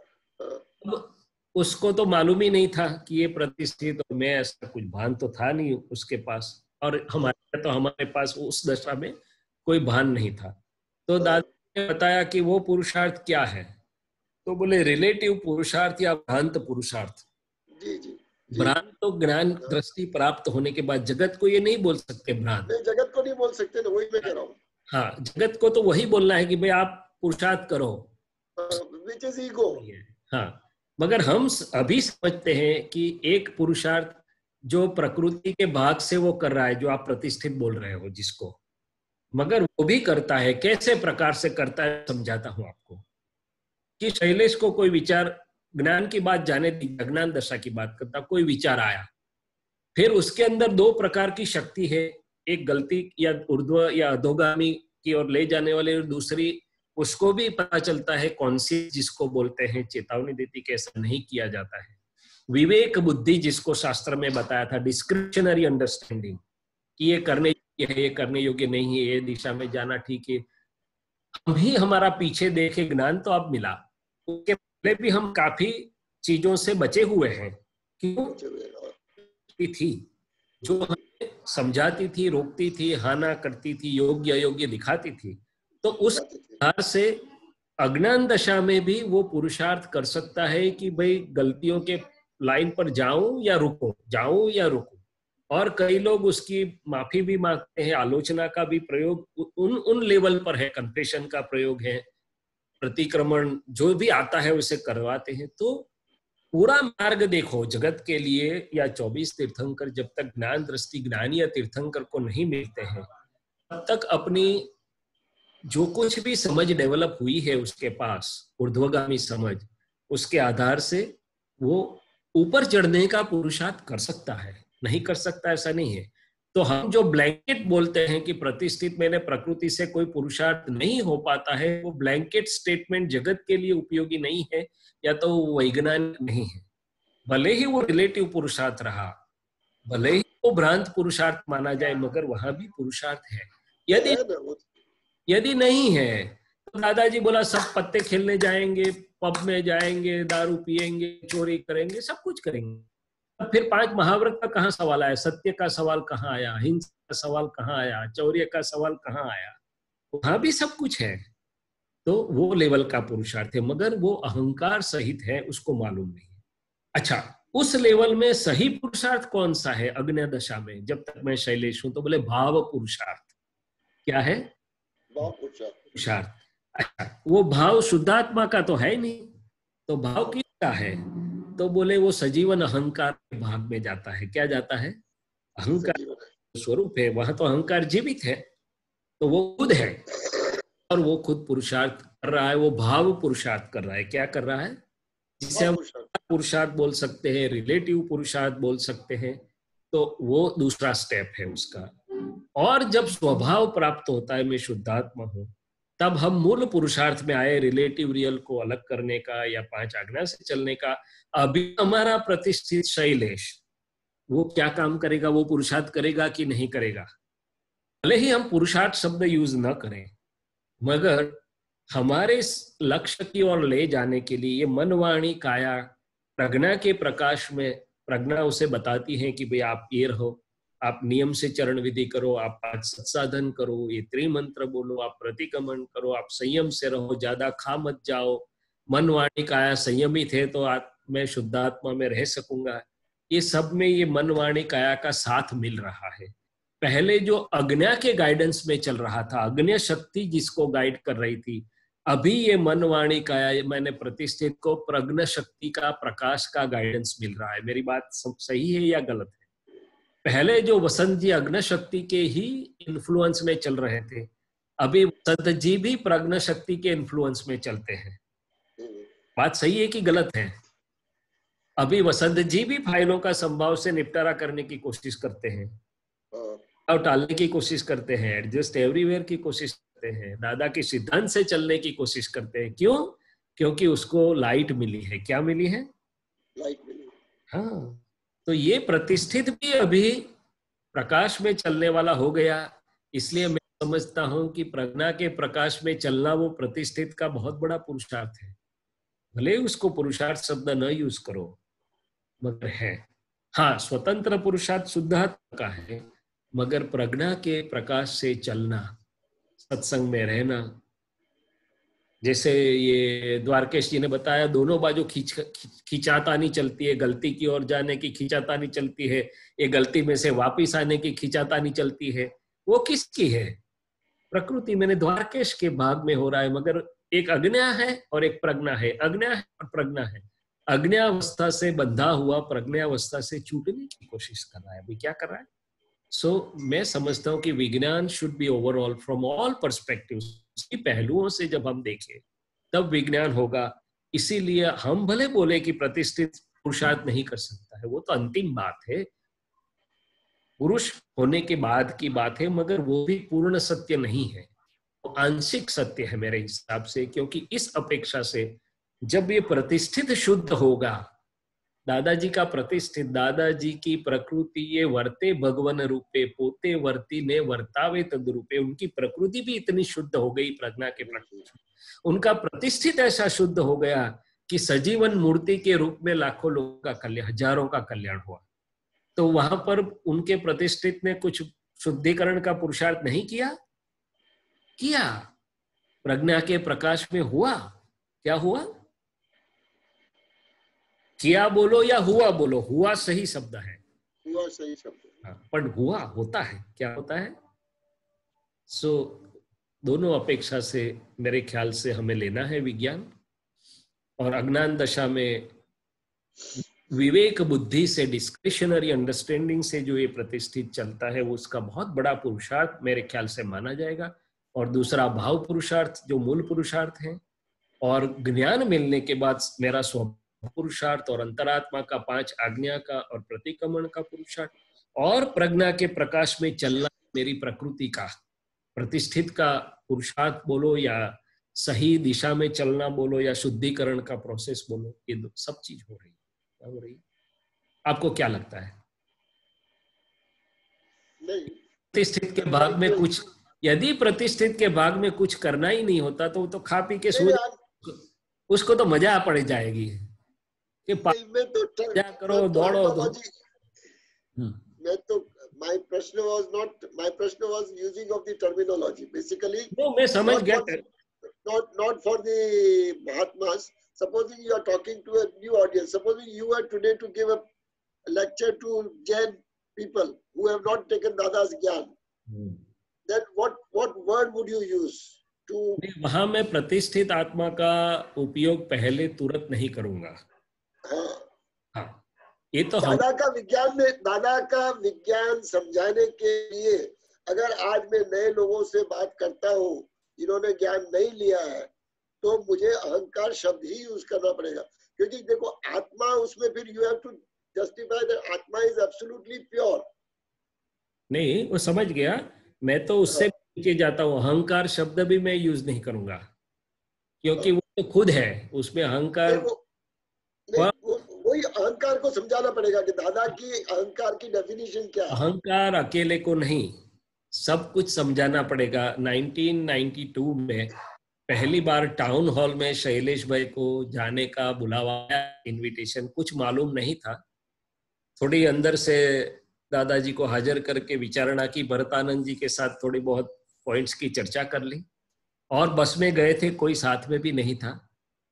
तो उसको तो मालूम ही नहीं था कि ये प्रतिष्ठित, और मैं ऐसा कुछ भान तो था नहीं उसके पास, और हमारे तो हमारे पास उस दशा में कोई भान नहीं था। तो दादा ने बताया कि वो पुरुषार्थ क्या है, तो बोले रिलेटिव पुरुषार्थ या भ्रांत पुरुषार्थ। जी जी, भ्रांत तो ज्ञान दृष्टि प्राप्त होने के बाद, जगत को ये नहीं बोल सकते भ्रांत, जगत को नहीं बोल सकते ना, वही मैं कह रहा हूँ। हाँ, जगत को तो वही बोलना है कि भाई आप पुरुषार्थ करो, which is ego। हाँ, मगर हम अभी समझते हैं कि एक पुरुषार्थ जो प्रकृति के भाग से वो कर रहा है, जो आप प्रतिष्ठित बोल रहे हो जिसको, मगर वो भी करता है। कैसे प्रकार से करता है समझाता हूं आपको। कि शैलेश को कोई विचार, ज्ञान की बात जाने दी, अज्ञान दशा की बात करता, कोई विचार आया, फिर उसके अंदर दो प्रकार की शक्ति है, एक गलती या ऊर्ध्व या अधोगामी की ओर ले जाने वाली, और दूसरी उसको भी पता चलता है कौन सी, जिसको बोलते हैं चेतावनी देती कि ऐसा नहीं किया जाता है। विवेक बुद्धि, जिसको शास्त्र में बताया था, डिस्क्रिप्शनरी अंडरस्टैंडिंग, कि ये करने योग्य है, ये करने योग्य नहीं है, ये दिशा में जाना ठीक है। हम ही हमारा पीछे देखे ज्ञान तो अब मिला, उसके पहले भी हम काफी चीजों से बचे हुए हैं। क्यों? थी जो हमें समझाती थी, रोकती थी, हाना करती थी, योग्य अयोग्य दिखाती थी। तो उस आधार से अज्ञान दशा में भी वो पुरुषार्थ कर सकता है कि भाई गलतियों के लाइन पर जाऊं या रुकूं, जाऊं या रुकूं। और कई लोग उसकी माफी भी मांगते हैं, आलोचना का भी प्रयोग उन उन लेवल पर है, कन्फेशन का प्रयोग है, प्रतिक्रमण जो भी आता है उसे करवाते हैं। तो पूरा मार्ग देखो जगत के लिए, या चौबीस तीर्थंकर जब तक ज्ञान दृष्टि ज्ञानी या तीर्थंकर को नहीं मिलते हैं, तब तक अपनी जो कुछ भी समझ डेवलप हुई है उसके पास, ऊर्ध्वगामी समझ, उसके आधार से वो ऊपर चढ़ने का पुरुषार्थ कर सकता है। नहीं कर सकता ऐसा नहीं है। तो हम जो ब्लैंकेट बोलते हैं कि प्रतिष्ठित मैंने प्रकृति से कोई पुरुषार्थ नहीं हो पाता है, वो ब्लैंकेट स्टेटमेंट जगत के लिए उपयोगी नहीं है, या तो वैज्ञानिक नहीं है। भले ही वो रिलेटिव पुरुषार्थ रहा, भले ही वो भ्रांत पुरुषार्थ माना जाए, मगर वहां भी पुरुषार्थ है। यदि यदि नहीं है तो दादाजी बोला सब पत्ते खेलने जाएंगे, पब में जाएंगे, दारू पिएंगे, चोरी करेंगे, सब कुछ करेंगे। फिर पांच महाव्रत का कहाँ सवाल आया, सत्य का सवाल कहाँ आया, हिंसा का सवाल कहाँ आया, चौर्य का सवाल कहाँ आया? वहां भी सब कुछ है। तो वो लेवल का पुरुषार्थ है, मगर वो अहंकार सहित है, उसको मालूम नहीं है। अच्छा, उस लेवल में सही पुरुषार्थ कौन सा है अग्नि दशा में? जब तक मैं शैलेश हूं तो बोले भाव पुरुषार्थ। क्या है? भाव पुरुषार्थ। अच्छा, वो भाव शुद्धात्मा का तो है नहीं, तो भाव किसका है? तो बोले वो सजीवन अहंकार के भाग में जाता है। क्या जाता है? अहंकार स्वरूप है, वहां तो अहंकार जीवित है, तो वो खुद है और वो खुद पुरुषार्थ कर रहा है, वो भाव पुरुषार्थ कर रहा है। क्या कर रहा है? जिसे हम पुरुषार्थ बोल सकते हैं, रिलेटिव पुरुषार्थ बोल सकते हैं, तो वो दूसरा स्टेप है उसका। और जब स्वभाव प्राप्त होता है मैं शुद्धात्मा हूं, तब हम मूल पुरुषार्थ में आए, रिलेटिव रियल को अलग करने का या पांच आज्ञा से चलने का। अभी हमारा प्रतिष्ठित शैलेश वो क्या काम करेगा? वो पुरुषार्थ करेगा कि नहीं करेगा? भले ही हम पुरुषार्थ शब्द यूज न करें, मगर हमारे लक्ष्य की ओर ले जाने के लिए ये मन वाणी काया प्रज्ञा के प्रकाश में, प्रज्ञा उसे बताती है कि भाई आप ये रहो, आप नियम से चरण विधि करो, आप आज सत्साधन करो, ये त्रिमंत्र बोलो, आप प्रतिक्रमण करो, आप संयम से रहो, ज्यादा खा मत जाओ, मन वाणी काया संयमित है तो आप मैं शुद्धात्मा में रह सकूंगा। ये सब में ये मन वाणी काया का साथ मिल रहा है। पहले जो अज्ञा के गाइडेंस में चल रहा था, अज्ञा शक्ति जिसको गाइड कर रही थी, अभी ये मन वाणी काया मैंने प्रतिष्ठित को प्रज्ञा शक्ति का प्रकाश का गाइडेंस मिल रहा है। मेरी बात सब सही है या गलत है? पहले जो वसंत जी अग्नि शक्ति के ही इन्फ्लुएंस में चल रहे थे, अभी वसंत जी भी प्रज्ञा शक्ति के इन्फ्लुएंस में चलते हैं। बात सही है कि गलत है? अभी वसंत जी भी फाइलों का संभाव से निपटारा करने की कोशिश करते हैं और टालने की कोशिश करते हैं, एडजस्ट एवरीवेयर की कोशिश करते हैं, दादा के सिद्धांत से चलने की कोशिश करते हैं। क्यों? क्योंकि उसको लाइट मिली है। क्या मिली है? लाइट मिली। हाँ, तो ये प्रतिष्ठित भी अभी प्रकाश में चलने वाला हो गया। इसलिए मैं समझता हूं कि प्रज्ञा के प्रकाश में चलना वो प्रतिष्ठित का बहुत बड़ा पुरुषार्थ है। भले उसको पुरुषार्थ शब्द न यूज करो, मगर है। हाँ, स्वतंत्र पुरुषार्थ शुद्धात्मा का है, मगर प्रज्ञा के प्रकाश से चलना, सत्संग में रहना, जैसे ये द्वारकेश जी ने बताया, दोनों बाजू खींच खींचातानी चलती है, गलती की ओर जाने की खींचातानी चलती है, ये गलती में से वापिस आने की खींचातानी चलती है। वो किसकी है? प्रकृति। मैंने द्वारकेश के भाग में हो रहा है, मगर एक अज्ञा है और एक प्रज्ञा है, अज्ञा है और प्रज्ञा है। अज्ञावस्था से बंधा हुआ प्रज्ञावस्था से छूटने की कोशिश कर रहा है। अभी क्या कर रहा है? सो so, मैं समझता हूं कि विज्ञान should be overall from all perspectives, उसकी पहलुओं से जब हम देखें तब विज्ञान होगा। इसीलिए हम भले बोले कि प्रतिष्ठित पुरुषार्थ नहीं कर सकता है, वो तो अंतिम बात है, पुरुष होने के बाद की बात है, मगर वो भी पूर्ण सत्य नहीं है, वो आंशिक सत्य है मेरे हिसाब से। क्योंकि इस अपेक्षा से जब ये प्रतिष्ठित शुद्ध होगा, दादाजी का प्रतिष्ठित, दादाजी की प्रकृति ये वर्ते भगवन रूपे पोते वर्ती ने वर्तावे तद रूपे, उनकी प्रकृति भी इतनी शुद्ध हो गई प्रज्ञा के प्रकाश, उनका प्रतिष्ठित ऐसा शुद्ध हो गया कि सजीवन मूर्ति के रूप में लाखों लोगों का कल्याण, हजारों का कल्याण हुआ। तो वहां पर उनके प्रतिष्ठित ने कुछ शुद्धिकरण का पुरुषार्थ नहीं किया? किया। प्रज्ञा के प्रकाश में हुआ। क्या हुआ? किया बोलो या हुआ बोलो, हुआ सही शब्द है, हुआ सही शब्द है, पर हुआ होता है। क्या होता है? सो so, दोनों अपेक्षा से मेरे ख्याल से हमें लेना है विज्ञान। और अज्ञान दशा में विवेक बुद्धि से, डिस्क्रिशनरी अंडरस्टैंडिंग से जो ये प्रतिष्ठित चलता है, वो उसका बहुत बड़ा पुरुषार्थ मेरे ख्याल से माना जाएगा। और दूसरा भाव पुरुषार्थ जो मूल पुरुषार्थ है, और ज्ञान मिलने के बाद मेरा स्वभाव पुरुषार्थ, और अंतरात्मा का पांच आज्ञा का और प्रतिक्रमण का पुरुषार्थ, और प्रज्ञा के प्रकाश में चलना मेरी प्रकृति का प्रतिष्ठित का पुरुषार्थ बोलो, या सही दिशा में चलना बोलो, या शुद्धिकरण का प्रोसेस बोलो, ये सब चीज हो रही है। क्या हो रही है? आपको क्या लगता है? प्रतिष्ठित के भाग में कुछ, यदि प्रतिष्ठित के भाग में कुछ करना ही नहीं होता तो तो खा पी के सो, उसको तो मजा पड़ जाएगी कि तो क्या करो, दौड़ो दो। मैं तो my प्रश्न was not my प्रश्न was using of the terminology basically. No, मैं समझ गया। Not not not for the Mahatmas. supposing you are talking to a new audience, supposing you were today to give a lecture to Jain people who have not taken Dada's Gyan, hmm. then what what word would you use to? वहां मैं प्रतिष्ठित आत्मा का उपयोग पहले तुरंत नहीं करूंगा। हाँ, हाँ, ये तो दादा का विज्ञान में दादा का विज्ञान समझाने के लिए अगर आज मैं नए लोगों से बात करता हूँ जिन्होंने ज्ञान नहीं लिया है, तो मुझे अहंकार शब्द ही यूज करना पड़ेगा, क्योंकि देखो आत्मा उसमें फिर you have to justify that आत्मा इज एब्सोल्युटली प्योर। नहीं, वो समझ गया, मैं तो उससे नीचे जाता हूँ, अहंकार शब्द भी मैं यूज नहीं करूंगा, क्योंकि वो तो खुद है, उसमें अहंकार वही अहंकार को समझाना पड़ेगा कि दादा की अहंकार की डेफिनेशन क्या है। अहंकार अकेले को नहीं, सब कुछ समझाना पड़ेगा। नाइनटीन नाइंटी टू में पहली बार टाउन हॉल में शैलेश भाई को जाने का बुलावा, इनविटेशन, कुछ मालूम नहीं था। थोड़ी अंदर से दादाजी को हाजिर करके विचारणा की, भरतानंद जी के साथ थोड़ी बहुत पॉइंट्स की चर्चा कर ली और बस में गए थे, कोई साथ में भी नहीं था।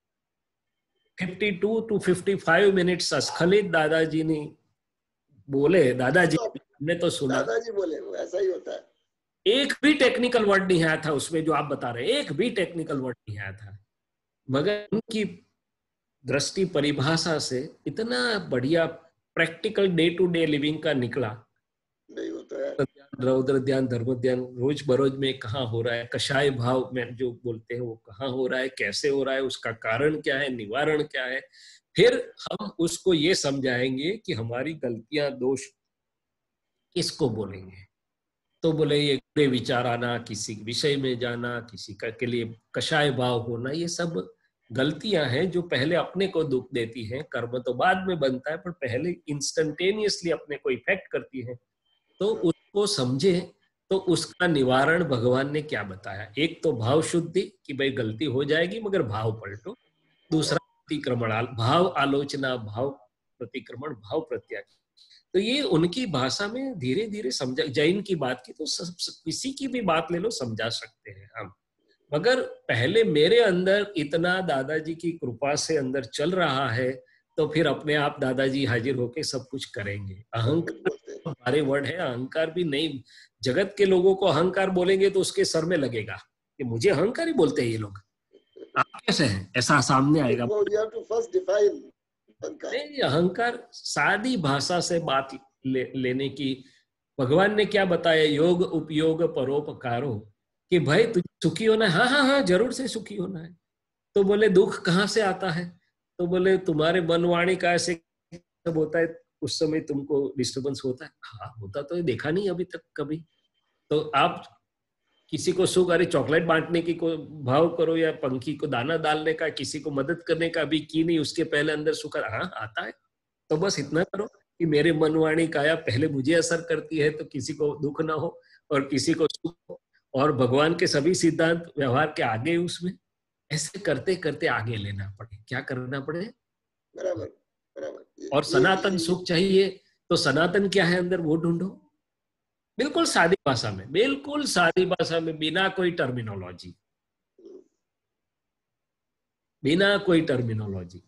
बावन टू पचपन मिनट्स अस्खलित दादाजी ने बोले, दादाजी ने तो सुना, दादाजी बोले, वो ऐसा ही होता है। एक भी टेक्निकल वर्ड नहीं आया था उसमें जो आप बता रहे, एक भी टेक्निकल वर्ड नहीं आया था, मगर उनकी दृष्टि परिभाषा से इतना बढ़िया practical day to day living का निकला। नहीं होता है रौद्र ध्यान, धर्म ध्यान रोज बरोज में कहाँ हो रहा है, कषाय भाव में जो बोलते हैं वो कहाँ हो रहा है, कैसे हो रहा है, उसका कारण क्या है, निवारण क्या है। फिर हम उसको ये समझाएंगे कि हमारी गलतियां, दोष किसको बोलेंगे, तो बोले ये बुरे विचार आना, किसी विषय में जाना, किसी का के लिए कषाय भाव होना, ये सब गलतियां हैं जो पहले अपने को दुख देती हैं। कर्म तो बाद में बनता है, पर पहले इंस्टेंटेनियसली अपने को इफेक्ट करती है। तो उसको समझे तो उसका निवारण भगवान ने क्या बताया। एक तो भाव शुद्धि कि भाई गलती हो जाएगी मगर भाव पलटो। दूसरा प्रतिक्रमण, भाव आलोचना, भाव प्रतिक्रमण, भाव प्रत्याग। तो ये उनकी भाषा में धीरे धीरे समझा। जैन की बात की तो सब, किसी की भी बात ले लो समझा सकते हैं हम, मगर पहले मेरे अंदर इतना दादाजी की कृपा से अंदर चल रहा है, तो फिर अपने आप दादाजी हाजिर होके सब कुछ करेंगे। अहंकार हमारे वर्ड है, अहंकार भी नहीं। जगत के लोगों को अहंकार बोलेंगे तो उसके सर में लगेगा कि मुझे अहंकार ही बोलते हैं ये लोग, आप कैसे हैं, ऐसा सामने आएगा। नहीं, अहंकार सादी भाषा से बात ले, लेने की। भगवान ने क्या बताया, योग उपयोग परोपकारो, कि भाई तुझे सुखी होना है, हाँ हाँ हाँ जरूर से सुखी होना है। तो बोले दुख कहाँ से आता है, तो बोले तुम्हारे मन वाणी का ऐसे सब होता है, उस समय तुमको डिस्टर्बेंस होता है। हाँ होता तो देखा नहीं अभी तक कभी। तो आप किसी को सुख, अरे चॉकलेट बांटने की को भाव करो, या पंखी को दाना डालने का, किसी को मदद करने का अभी की नहीं, उसके पहले अंदर सुख हाँ आता है। तो बस इतना करो कि मेरे मन वाणी काया पहले मुझे असर करती है, तो किसी को दुख ना हो और किसी को सुख हो, और भगवान के सभी सिद्धांत व्यवहार के आगे उसमें। ऐसे करते करते आगे लेना पड़े, क्या करना पड़े, बराबर बराबर। और सनातन सुख चाहिए तो सनातन क्या है अंदर वो ढूंढो, बिल्कुल सादी भाषा में, बिल्कुल सादी भाषा में, बिना कोई टर्मिनोलॉजी, बिना कोई टर्मिनोलॉजी।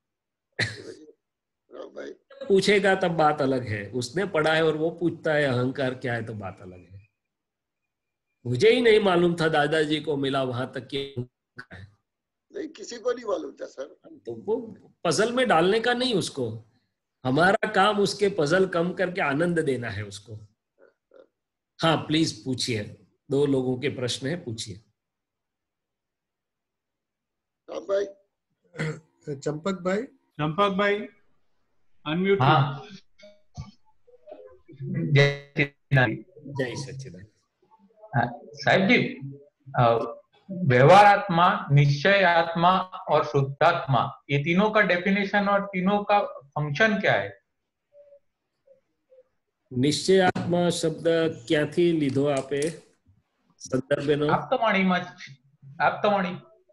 पूछेगा तब बात अलग है, उसने पढ़ा है और वो पूछता है अहंकार क्या है, तो बात अलग है। मुझे ही नहीं मालूम था, दादाजी को मिला वहां तक कि है। नहीं, किसी को नहीं मालूम था सर। तो वो पजल में डालने का नहीं, उसको हमारा काम उसके पजल कम करके आनंद देना है उसको। हाँ प्लीज पूछिए, दो लोगों के प्रश्न है, पूछिए। भाई चंपक भाई चंपक भाई अनम्यूट। हाँ, जय सच्चिदानंद। साहिब जी, व्यवहारात्मा, निश्चय आत्मा और शुद्धात्मा, ये तीनों का डेफिनेशन और तीनों का फंक्शन क्या है? निश्चय आत्मा शब्द क्या थी, લીધો આપે સંદર્ભનો? આપતવાણીમાં આપતવાણી।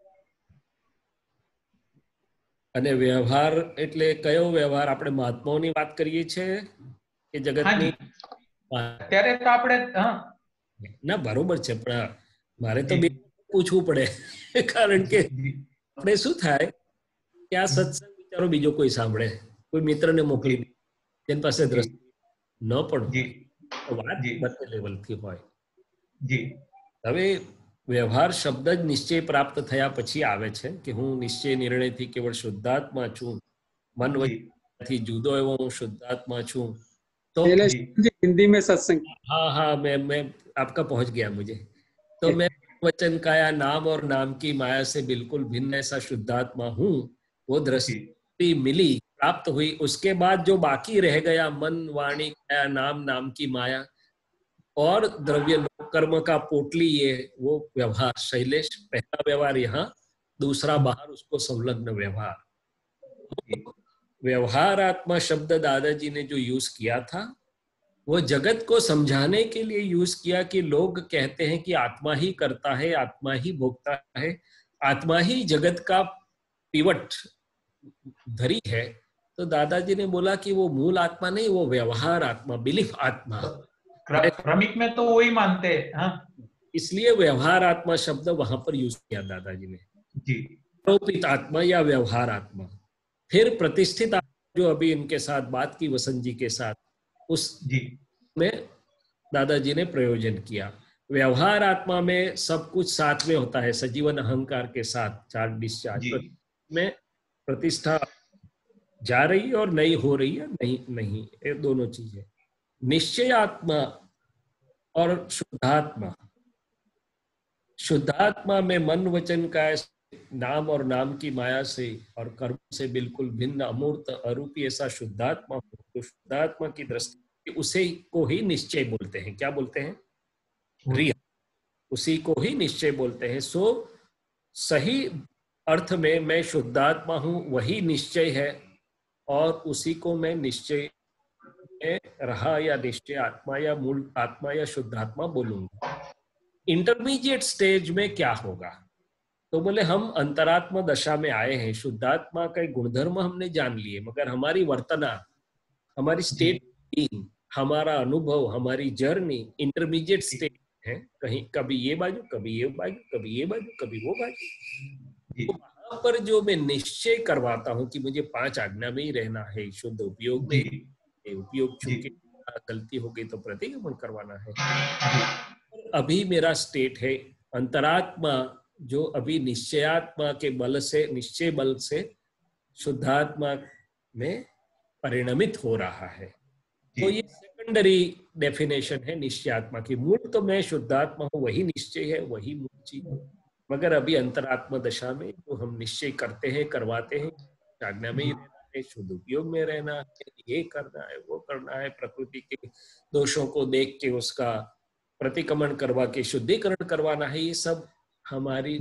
અને વ્યવહાર એટલે કયો વ્યવહાર? આપણે મહાત્માઓની વાત કરીએ છીએ કે જગતની? અત્યારે તો આપણે હા ના બરોબર છે, પણ મારે તો પૂછવું પડે, કારણ કે આપણે શું થાય કે આ સત્સંગ વિચારો બીજો કોઈ સાંભળે, કોઈ મિત્રને મોકલી દે જેની પાસે દ્રષ્ટિ ન પણ હોય, વાત બંને લેવલથી હોય. હવે વ્યવહાર શબ્દ જ નિશ્ચય પ્રાપ્ત થયા પછી આવે છે કે હું નિશ્ચય નિર્ણયથી કેવળ શુદ્ધાત્મા છું, મન વચનથી જુદો એવો હું શુદ્ધાત્મા છું. तो हिंदी में सत्संग, हाँ हाँ मैं मैं आपका पहुंच गया मुझे. तो मैं वचन काया नाम और नाम की माया से बिल्कुल भिन्न ऐसा शुद्धात्मा हूँ. वो दृष्टि मिली, प्राप्त हुई. उसके बाद जो बाकी रह गया मन वाणी काया नाम नाम की माया और द्रव्य कर्म का पोटली, ये वो व्यवहार शैलेश. पहला व्यवहार यहाँ, दूसरा बाहर, उसको संलग्न व्यवहार. व्यवहारात्मा शब्द दादाजी ने जो यूज किया था वो जगत को समझाने के लिए यूज किया कि लोग कहते हैं कि आत्मा ही करता है, आत्मा ही भोगता है, आत्मा ही जगत का पिवट धरी है. तो दादाजी ने बोला कि वो मूल आत्मा नहीं, वो व्यवहार आत्मा, बिलीफ आत्मा. क्रमिक में तो वही मानते हैं. हाँ? इसलिए व्यवहार आत्मा शब्द वहां पर यूज किया दादाजी ने. जी. आरोपित आत्मा या व्यवहार आत्मा. फिर प्रतिष्ठित आत्मा जो अभी इनके साथ बात की वसंत जी के साथ, उस जी में दादाजी ने प्रयोजन किया. व्यवहार आत्मा में सब कुछ साथ में होता है, सजीवन अहंकार के साथ चार डिस्चार्ज में प्रतिष्ठा जा रही है और नहीं हो रही है, नहीं नहीं ये दोनों चीजें. निश्चय आत्मा और शुद्धात्मा. शुद्धात्मा में मन वचन का नाम और नाम की माया से और कर्म से बिल्कुल भिन्न अमूर्त अरूपी ऐसा शुद्धात्मा हो. तो शुद्धात्मा की दृष्टि उसे को ही निश्चय बोलते हैं. क्या बोलते हैं? रिया. उसी को ही निश्चय बोलते हैं. सो सही अर्थ में मैं शुद्धात्मा हूं, वही निश्चय है, और उसी को मैं निश्चय में रहा या निश्चय आत्मा या मूल आत्मा या शुद्धात्मा बोलूंगा. इंटरमीडिएट स्टेज में क्या होगा? तो बोले हम अंतरात्मा दशा में आए हैं, शुद्धात्मा का गुणधर्म हमने जान लिए, मगर हमारी वर्तना, हमारी स्टेट, हमारा अनुभव, हमारी जर्नी इंटरमीडिएट स्टेज है. कहीं कभी ये बाजू, कभी ये बाजू, कभी ये बाजू, कभी वो बाजू. तो वहां पर जो मैं निश्चय करवाता हूँ कि मुझे पांच आज्ञा में ही रहना है, शुद्ध उपयोग में, उपयोग चूंकि गलती हो गई तो प्रतिगमन करवाना है. अभी मेरा स्टेट है अंतरात्मा, जो अभी निश्चयात्मा के बल से, निश्चय बल से शुद्धात्मा में परिणमित हो रहा है. तो ये सेकेंडरी डेफिनेशन है निश्चयात्मा की. मूल तो मैं शुद्धात्मा हूँ, वही निश्चय है, वही मूल चीज है. मगर अभी अंतरात्मा दशा में जो हम निश्चय करते हैं, करवाते हैं, आज्ञा में ही रहना है, शुद्ध उपयोग में रहना है, ये करना है, वो करना है, प्रकृति के दोषों को देख के उसका प्रतिक्रमण करवा के शुद्धिकरण करवाना है, ये सब हमारी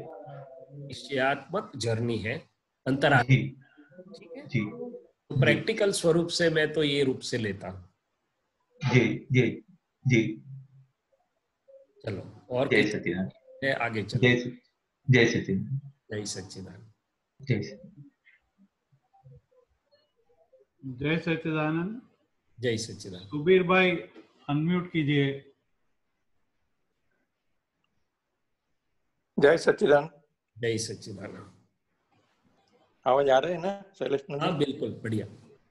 निश्चयात्मक जर्नी है अंतरात्मा. ठीक है जी. तो प्रैक्टिकल स्वरूप से मैं तो ये रूप से लेता हूँ. जी जी जी. चलो और जय सच्चिदानंद. आगे चलो. जय जय सच्चिदानंद. जय सच्चिदानंद. जय जय सच्चिदानंद. जय सच्चिदानंद. सुबीर भाई अनम्यूट कीजिए. जय सच्चिदानंद. जय सच्चिदानंद. आवाज आ रहा है ना शैलेश? हाँ बिल्कुल बढ़िया.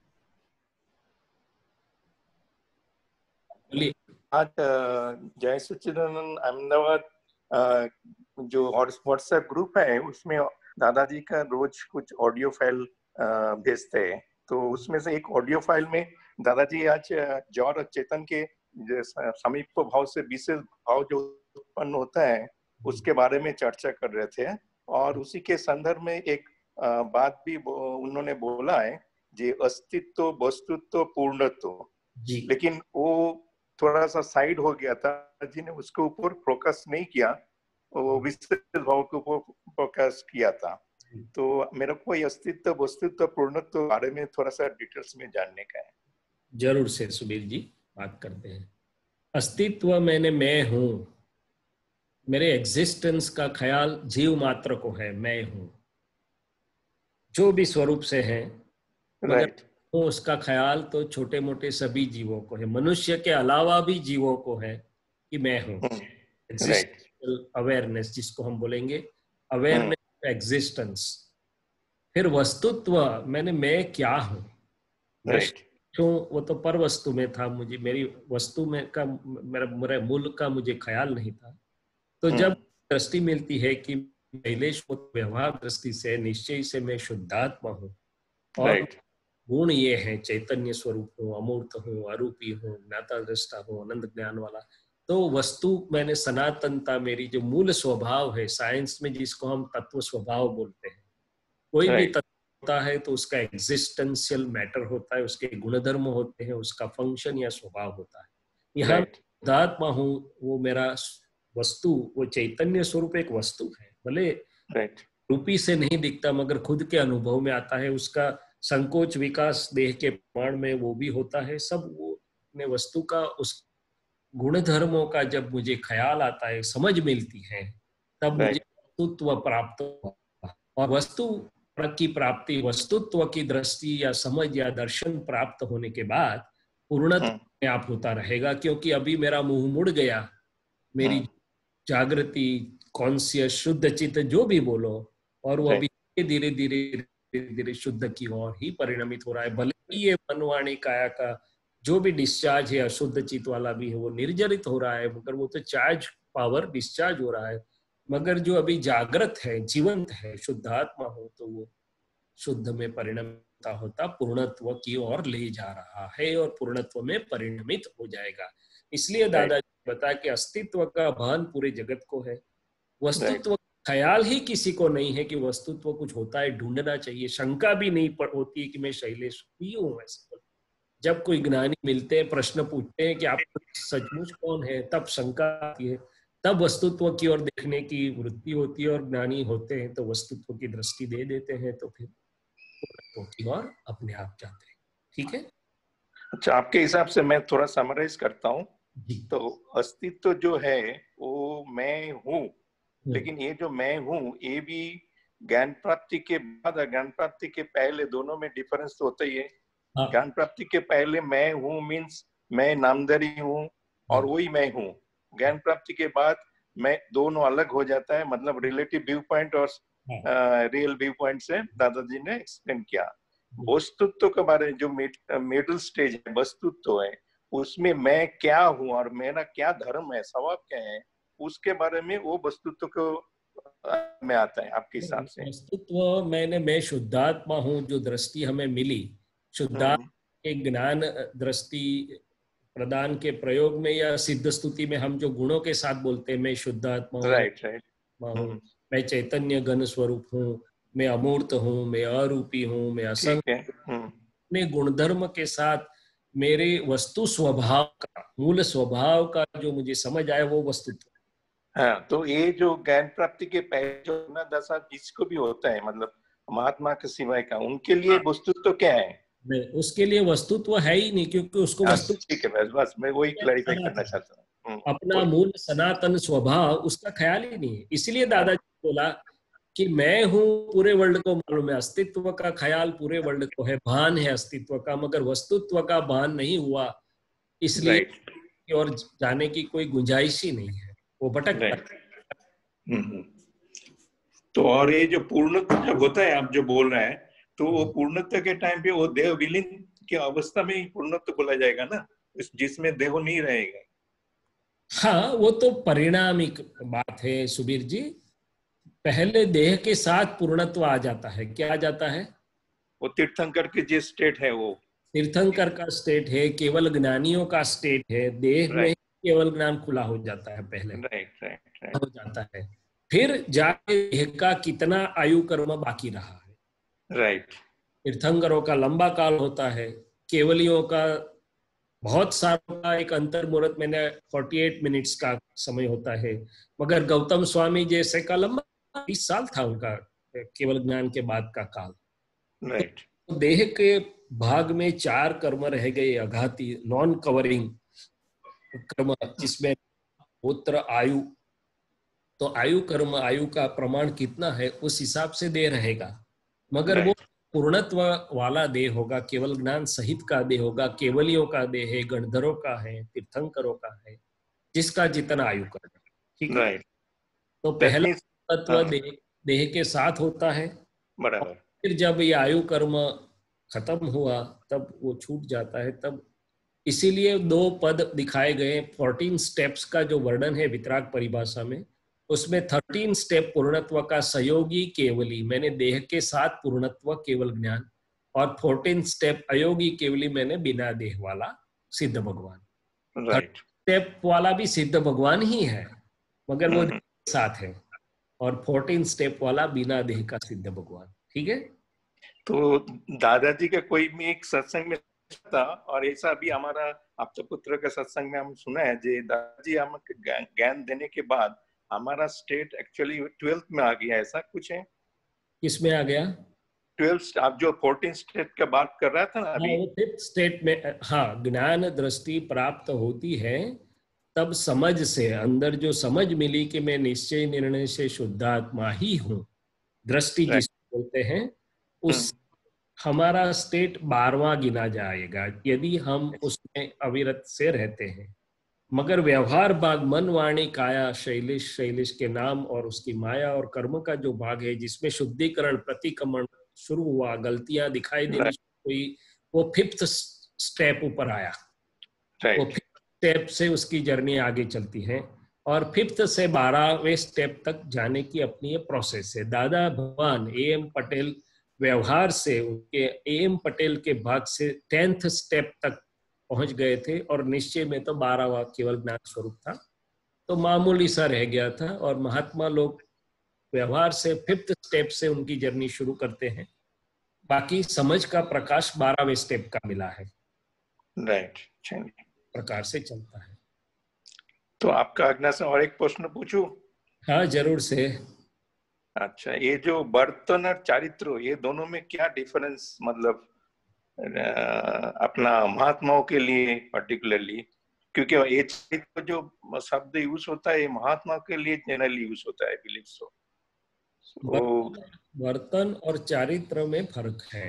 आज जय सच्चिदानंद अहमदाबाद जो व्हाट्सएप ग्रुप है उसमें दादाजी का रोज कुछ ऑडियो फाइल भेजते हैं. तो उसमें से एक ऑडियो फाइल में दादाजी आज जौर और चेतन के समीप भाव से विशेष भाव जो उत्पन्न होता है उसके बारे में चर्चा कर रहे थे. और उसी के संदर्भ में एक बात भी उन्होंने बोला है, जे अस्तित्व, वस्तुत्व, पूर्णत्व. लेकिन वो थोड़ा सा साइड हो गया था, जिन्हें उसके ऊपर फोकस नहीं किया, वो विशेष भाव के ऊपर फोकस किया था. तो मेरे को ये अस्तित्व, वस्तुत्व, पूर्णत्व बारे में थोड़ा सा डिटेल्स में जानने का है. जरूर से सुबीर जी बात करते हैं. अस्तित्व मैंने मैं हूं, मेरे एग्जिस्टेंस का ख्याल जीव मात्र को है, मैं हूं जो भी स्वरूप से है. राइट. तो उसका ख्याल तो छोटे मोटे सभी जीवों को है, मनुष्य के अलावा भी जीवों को है कि मैं हूं. एग्जिस्टेंशियल अवेयरनेस जिसको हम बोलेंगे, अवेयरनेस एग्जिस्टेंस. फिर वस्तुत्व, मैंने मैं क्या हूँ, राइट, क्यों, वो तो पर वस्तु में था, मुझे मेरी वस्तु में का मेरा मेरा मूल का मुझे ख्याल नहीं था। तो जब दृष्टि मिलती है कि शैलेश व्यवहार दृष्टि से निश्चय से मैं शुद्धात्मा हूँ और राइट, गुण ये है चैतन्य स्वरूप हूँ, अमूर्त हूँ, अरूपी हूँ, ज्ञाता दृष्टा हूँ, आनंद ज्ञान वाला, तो वस्तु मैंने सनातनता, मेरी जो मूल स्वभाव है, साइंस में जिसको हम तत्व स्वभाव बोलते हैं, कोई भी तत्व होता है तो उसका एग्जिस्टेंशियल मैटर होता है, उसके गुणधर्म होते हैं, उसका फंक्शन या स्वभाव होता है। यहाँ शुद्धात्मा हूँ, वो मेरा वस्तु, वो चैतन्य स्वरूप एक वस्तु है, भले रूपी से नहीं दिखता मगर खुद के अनुभव में आता है, उसका संकोच विकास देह के प्रमाण में वो भी होता है, सब वो अपने वस्तु का उस गुणधर्मों का जब मुझे ख्याल आता है, समझ मिलती है, तब मुझे वस्तुत्व प्राप्त होगा। और वस्तु की प्राप्ति, वस्तुत्व की दृष्टि या समझ या दर्शन प्राप्त होने के बाद पूर्णत्व आप होता रहेगा, क्योंकि अभी मेरा मुंह मुड़ गया, मेरी जागृति, कॉन्शियस, शुद्ध चित्त जो भी बोलो, और वो अभी धीरे धीरे धीरे शुद्ध की ओर ही परिणमित हो रहा है। भले ही ये मनवाणी काया का जो भी डिस्चार्ज है अशुद्ध चित्त वाला भी है वो निर्जरित हो रहा है, मगर वो तो चार्ज पावर डिस्चार्ज हो रहा है, मगर जो अभी जागृत है, जीवंत है, शुद्धात्मा हो, तो वो शुद्ध में परिणमता होता पूर्णत्व की ओर ले जा रहा है और पूर्णत्व में परिणमित हो जाएगा। इसलिए दादाजी बता कि अस्तित्व का भान पूरे जगत को है, वस्तुत्व ख्याल ही किसी को नहीं है कि वस्तुत्व कुछ होता है, ढूंढना चाहिए, शंका भी नहीं होती है कि मैं शैलेश ही हूँ। ऐसे जब कोई ज्ञानी मिलते हैं, प्रश्न पूछते हैं कि आप सचमुच कौन है, तब शंका आती है, तब वस्तुत्व की ओर देखने की वृत्ति होती है, और ज्ञानी होते हैं तो वस्तुत्व की दृष्टि दे देते हैं, तो फिर पूर्णत्व की ओर अपने आप जाते हैं। ठीक है, अच्छा, आपके हिसाब से मैं थोड़ा समराइज करता हूँ। तो अस्तित्व जो है वो मैं हूँ, लेकिन ये जो मैं हूँ ये भी ज्ञान प्राप्ति के बाद और ज्ञान प्राप्ति के पहले दोनों में डिफरेंस तो होता ही है। ज्ञान प्राप्ति के पहले मैं हूँ मीन्स मैं नामधारी हूँ और वही मैं हूँ। ज्ञान प्राप्ति के बाद मैं दोनों अलग हो जाता है, मतलब रिलेटिव व्यू पॉइंट और रियल व्यू पॉइंट से दादाजी ने एक्सप्लेन किया। वस्तुत्व के बारे में जो मिडिल स्टेज है, वस्तुत्व है, उसमें मैं क्या हूँ और मेरा क्या धर्म है, स्वभाव क्या है, उसके बारे में वो वस्तुत्व को में आता है आपके हिसाब से। वस्तुत्व मैंने मैं शुद्धात्मा हूँ, जो दृष्टि हमें मिली, शुद्धात्मा के ज्ञान दृष्टि प्रदान के प्रयोग में या सिद्ध स्तुति में हम जो गुणों के साथ बोलते हैं, मैं शुद्धात्मा हूँ, राइट राइट हूँ, मैं चैतन्य घन स्वरूप हूँ, मैं अमूर्त हूँ, मैं अरूपी हूँ, मैं असंग, अपने गुणधर्म के साथ मेरे वस्तु स्वभाव का, मूल स्वभाव का जो मुझे समझ आया वो वस्तुत्व। हाँ, तो ये जो ज्ञान प्राप्ति के पहले जो न दशा जिसको भी होता है, मतलब महात्मा के सिवाय का, उनके लिए वस्तुत्व क्या है? नहीं, उसके लिए वस्तुत्व है ही नहीं, क्योंकि उसको वस्तु, ठीक है, बस बस मैं वही क्लैरिफाई करना चाहता हूँ। अपना मूल सनातन स्वभाव उसका ख्याल ही नहीं है। इसलिए दादाजी बोला कि मैं हूँ, पूरे वर्ल्ड को मालूम है, अस्तित्व का ख्याल पूरे वर्ल्ड को है, भान है अस्तित्व का, मगर वस्तुत्व का भान नहीं हुआ, इसलिए और जाने की कोई गुंजाइश ही नहीं है, वो भटक। तो और ये जो पूर्णत्व जब होता है, आप जो बोल रहे हैं, तो वो पूर्णत्व के टाइम पे वो देह विलीन की अवस्था में ही पूर्णत्व बोला जाएगा ना, जिसमें देह नहीं रहेगा। हाँ, वो तो परिणामिक बात है सुबीर जी। पहले देह के साथ पूर्णत्व आ जाता है। क्या आ जाता है? वो तीर्थंकर के जो स्टेट है, वो तीर्थंकर का स्टेट है, केवल ज्ञानियों का स्टेट है। देह में केवल ज्ञान खुला हो जाता है, पहले राइट राइट राइट हो जाता है। फिर जाके देह का कितना आयु कर्म बाकी रहा है। राइट तीर्थंकरों का लंबा काल होता है, केवलियों का बहुत सारों का एक अंतर मुहूर्त में अड़तालीस मिनट्स का समय होता है, मगर गौतम स्वामी जैसे का लंबा बीस साल था उनका केवल ज्ञान के बाद का काल। राइट तो देह के भाग में चार कर्म रह गए अघाती, नॉन कवरिंग कर्म, जिसमें पुत्र आयु, तो आयु कर्म, आयु का प्रमाण कितना है उस हिसाब से देह रहेगा, मगर वो पूर्णत्व वाला देह होगा, केवल ज्ञान सहित का देह होगा, केवलियों का देह है, गणधरों का है, तीर्थंकरों का है, जिसका जितना आयु कर्म। ठीक है, तो पहला तत्व देह, देह के साथ होता है, बराबर, फिर जब ये आयु कर्म खत्म हुआ तब वो छूट जाता है। तब इसीलिए दो पद दिखाए गए, फोर्टीन स्टेप्स का जो वर्णन है वितराग परिभाषा में, उसमें थर्टीन स्टेप पूर्णत्व का सहयोगी केवली, मैंने देह के साथ पूर्णत्व केवल ज्ञान, और फोर्टीन स्टेप अयोगी केवली मैंने बिना देह वाला सिद्ध भगवान। राइट। स्टेप वाला भी सिद्ध भगवान ही है मगर वो देह के साथ है, और फोर्टीन स्टेप वाला बिना देह का सिद्ध भगवान। ठीक है। तो दादाजी का कोई भी एक सत्संग में था, और ऐसा भी हमारा आपका पुत्र का सत्संग में हम सुना है, जे दादाजी हम ज्ञान देने के बाद हमारा स्टेट एक्चुअली ट्वेल्थ में आ गया, ऐसा कुछ है? किसमें आ गया? ट्वेल्थ, आप जो फोर्टीन स्टेट का बात कर रहा था ना अभी, हाँ, फिफ्थ स्टेट में। हाँ, ज्ञान दृष्टि प्राप्त होती है तब समझ से, अंदर जो समझ मिली कि मैं निश्चय निर्णय से शुद्धात्मा ही हूँ, दृष्टि जिसको बोलते हैं, उस हमारा स्टेट बारहवां गिना जाएगा यदि हम उसमें अविरत से रहते हैं। मगर व्यवहार भाग, मन वाणी काया शैलेश, शैलेश के नाम और उसकी माया और कर्म का जो भाग है जिसमें शुद्धिकरण प्रतिक्रमण शुरू हुआ, गलतियां दिखाई देनी हुई, वो फिफ्थ स्टेप ऊपर आया। वो फिफ्थ स्टेप से उसकी जर्नी आगे चलती है, और फिफ्थ से बारहवें स्टेप तक जाने की अपनी ये प्रोसेस है। दादा भगवान ए एम पटेल व्यवहार से, उनके ए एम पटेल के भाग से टेंथ स्टेप तक पहुंच गए थे, और निश्चय में तो बारहवां केवल ज्ञान स्वरूप था, तो मामूली सा रह गया था। और महात्मा लोग व्यवहार से फिफ्थ स्टेप से उनकी जर्नी शुरू करते हैं, बाकी समझ का प्रकाश बारहवें स्टेप का मिला है। राइट, प्रकार से चलता है। तो आपका आज्ञा से और एक प्रश्न पूछूं? हाँ, जरूर से। अच्छा, ये जो बर्तन और चारित्र, ये दोनों में क्या डिफरेंस, मतलब अपना महात्माओं के लिए पर्टिकुलरली, क्योंकि ये चारित्र जो शब्द यूज होता है महात्मा के लिए जनरली यूज होता है, बिलीव सो। बर्तन और चारित्र में फर्क है।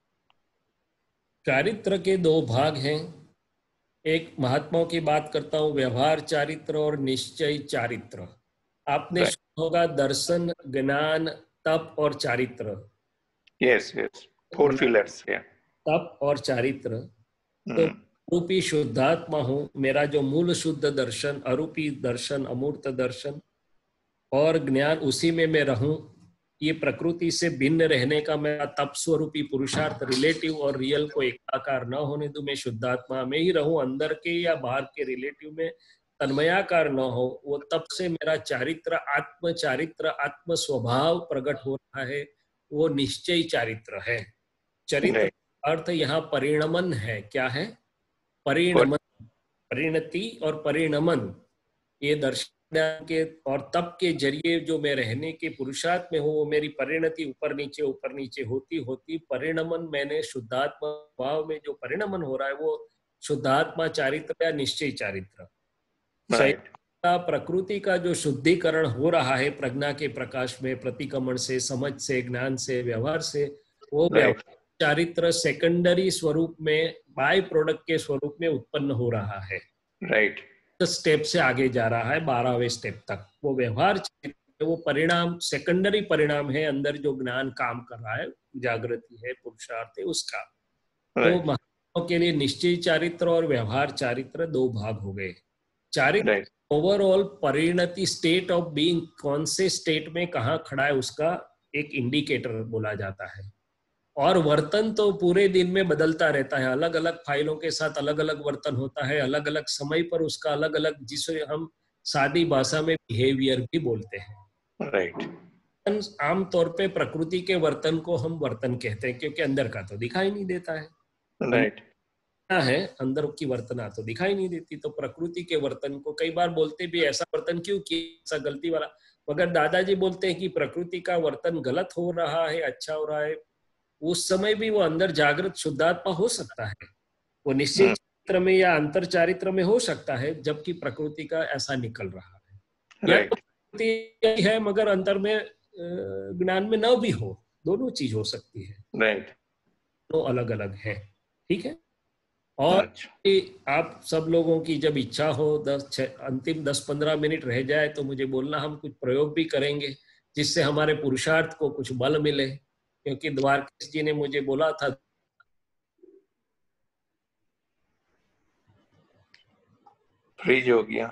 चारित्र के दो भाग हैं, एक महात्माओं की बात करता हूँ, व्यवहार चारित्र और निश्चय चारित्र। आपने सुना होगा दर्शन, ज्ञान, तप और चारित्र। Yes yes, four pillars. तप और चारित्र। तो अरूपी शुद्धात्मा हूँ, मेरा जो मूल शुद्ध दर्शन, अरूपी दर्शन, अमूर्त दर्शन और ज्ञान, उसी में मैं रहूं। ये प्रकृति से भिन्न रहने का मेरा तप स्वरूपी पुरुषार्थ, रिलेटिव और रियल को एकाकार न होने दूं, मैं शुद्धात्मा में ही रहूं, अंदर के या बाहर के रिलेटिव में तन्मयाकार न हो, वो तप से मेरा चारित्र, आत्म चारित्र, आत्म स्वभाव प्रकट हो रहा है, वो निश्चय चारित्र है। चरित्र अर्थ यहाँ परिणमन है। क्या है? परिणमन, परिणति और परिणमन। ये दर्शन के और तप के जरिए जो मैं रहने के पुरुषार्थ में हूँ, वो मेरी परिणति ऊपर नीचे ऊपर नीचे होती होती परिणमन, मैंने शुद्धात्मा भाव में जो परिणमन हो रहा है वो शुद्धात्मा चारित्र या निश्चय चारित्र। प्रकृति का जो शुद्धिकरण हो रहा है प्रज्ञा के प्रकाश में, प्रतिक्रमण से, समझ से, ज्ञान से, व्यवहार से, वो चारित्र सेकेंडरी स्वरूप में, बाय प्रोडक्ट के स्वरूप में उत्पन्न हो रहा है। Right right. स्टेप से आगे जा रहा है बारहवें स्टेप तक। वो व्यवहार चारित्र, वो परिणाम, सेकेंडरी परिणाम है, अंदर जो ज्ञान काम कर रहा है, जागृति है, पुरुषार्थ है, उसका। right. तो महात्माओं के लिए निश्चय चारित्र और व्यवहार चारित्र दो भाग हो गए। चारित्र ओवरऑल परिणति, स्टेट ऑफ बीइंग, कौन से स्टेट में कहाँ खड़ा है उसका एक इंडिकेटर बोला जाता है। और वर्तन तो पूरे दिन में बदलता रहता है, अलग अलग फाइलों के साथ अलग अलग वर्तन होता है, अलग अलग समय पर उसका अलग अलग, जिसे हम सादी भाषा में बिहेवियर भी बोलते हैं। Right right. आमतौर पे प्रकृति के वर्तन को हम वर्तन कहते हैं, क्योंकि अंदर का तो दिखाई नहीं देता है। Right right. है, अंदर की वर्तना तो दिखाई नहीं देती, तो प्रकृति के वर्तन को कई बार बोलते भी ऐसा वर्तन क्यों किया, ऐसा गलती वाला। मगर दादाजी बोलते हैं कि प्रकृति का वर्तन गलत हो रहा है, अच्छा हो रहा है, उस समय भी वो अंदर जागृत शुद्धात्मा हो सकता है, वो निश्चय चारित्र में या अंतर चारित्र में हो सकता है, जबकि प्रकृति का ऐसा निकल रहा है। right. या तो प्रकृति है मगर अंतर में ज्ञान में न भी हो, दोनों चीज हो सकती है। right. तो अलग अलग है। ठीक है। और आप सब लोगों की जब इच्छा हो, दस अंतिम दस पंद्रह मिनट रह जाए तो मुझे बोलना, हम कुछ प्रयोग भी करेंगे जिससे हमारे पुरुषार्थ को कुछ बल मिले। क्योंकि द्वारकेश जी ने मुझे बोला था फ्रीज हो गया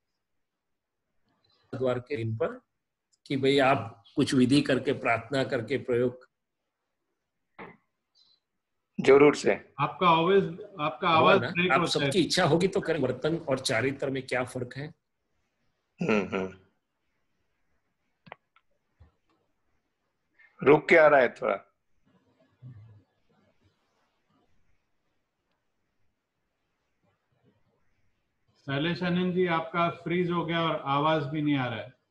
द्वारकेश इन पर कि भाई आप कुछ विधि करके प्रार्थना करके प्रयोग। जरूर से। आपका आवाज आपका आवाज ब्रेक आप होता है। सबकी इच्छा होगी तो करें। वर्तन और चारित्र में क्या फर्क है? हम्म हम्म रुक के आ रहा है थोड़ा। शैलेश आनंद जी आपका फ्रीज हो गया और आवाज भी नहीं आ रहा है।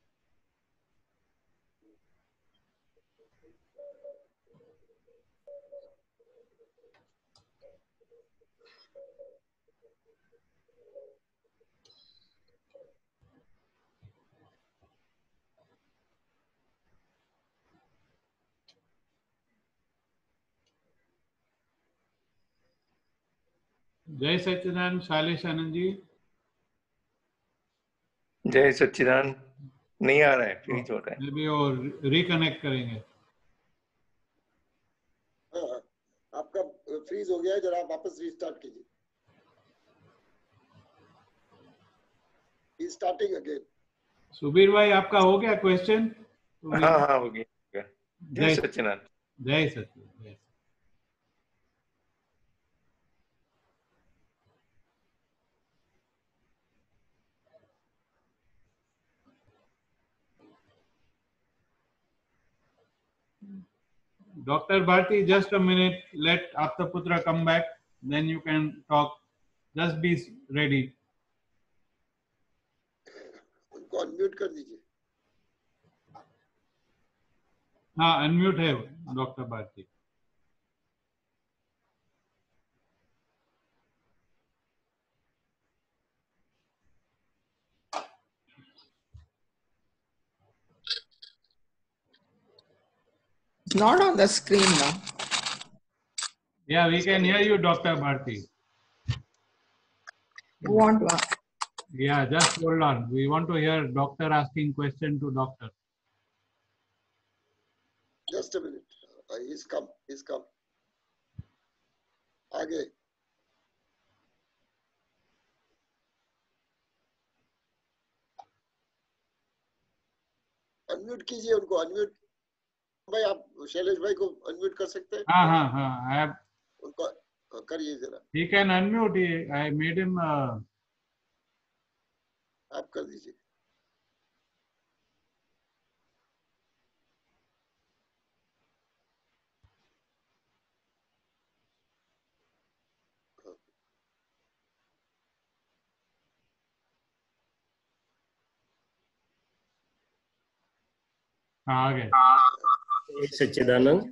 जय सच्चिदानंद शैलेश आनंद जी। जय सच्चिदानंद नहीं आ रहा है, फ्रीज हो रहा है। मे बी वो रिकनेक्ट करेंगे। हाँ, आपका फ्रीज हो गया है, जरा आप वापस रीस्टार्ट कीजिए। Starting again. सुबीर भाई आपका हो गया क्वेश्चन? हाँ हाँ हो गया। जय सच्चिदानंद। जय सच्चिदानंद। Doctor Bharti, just a minute. Let Aptaputra come back. Then you can talk. Just be ready. उनको अनम्यूट कर दीजिए। हाँ अनम्यूट है doctor Bharti. Not on the screen now. Yeah, we can hear you, Doctor Bharti. You want to ask? Yeah, just hold on. We want to hear doctor asking question to doctor. Just a minute. Uh, he's come. He's come. आगे। Unmute कीजिए उनको। Unmute भाई, आप शैलेश भाई को unmute कर सकते हैं? हाँ हाँ हाँ। I have. उनको करिए जरा। He can unmute. He, I made him. Uh... आप कर दीजिए। आ गए। जय सच्चिदानंद।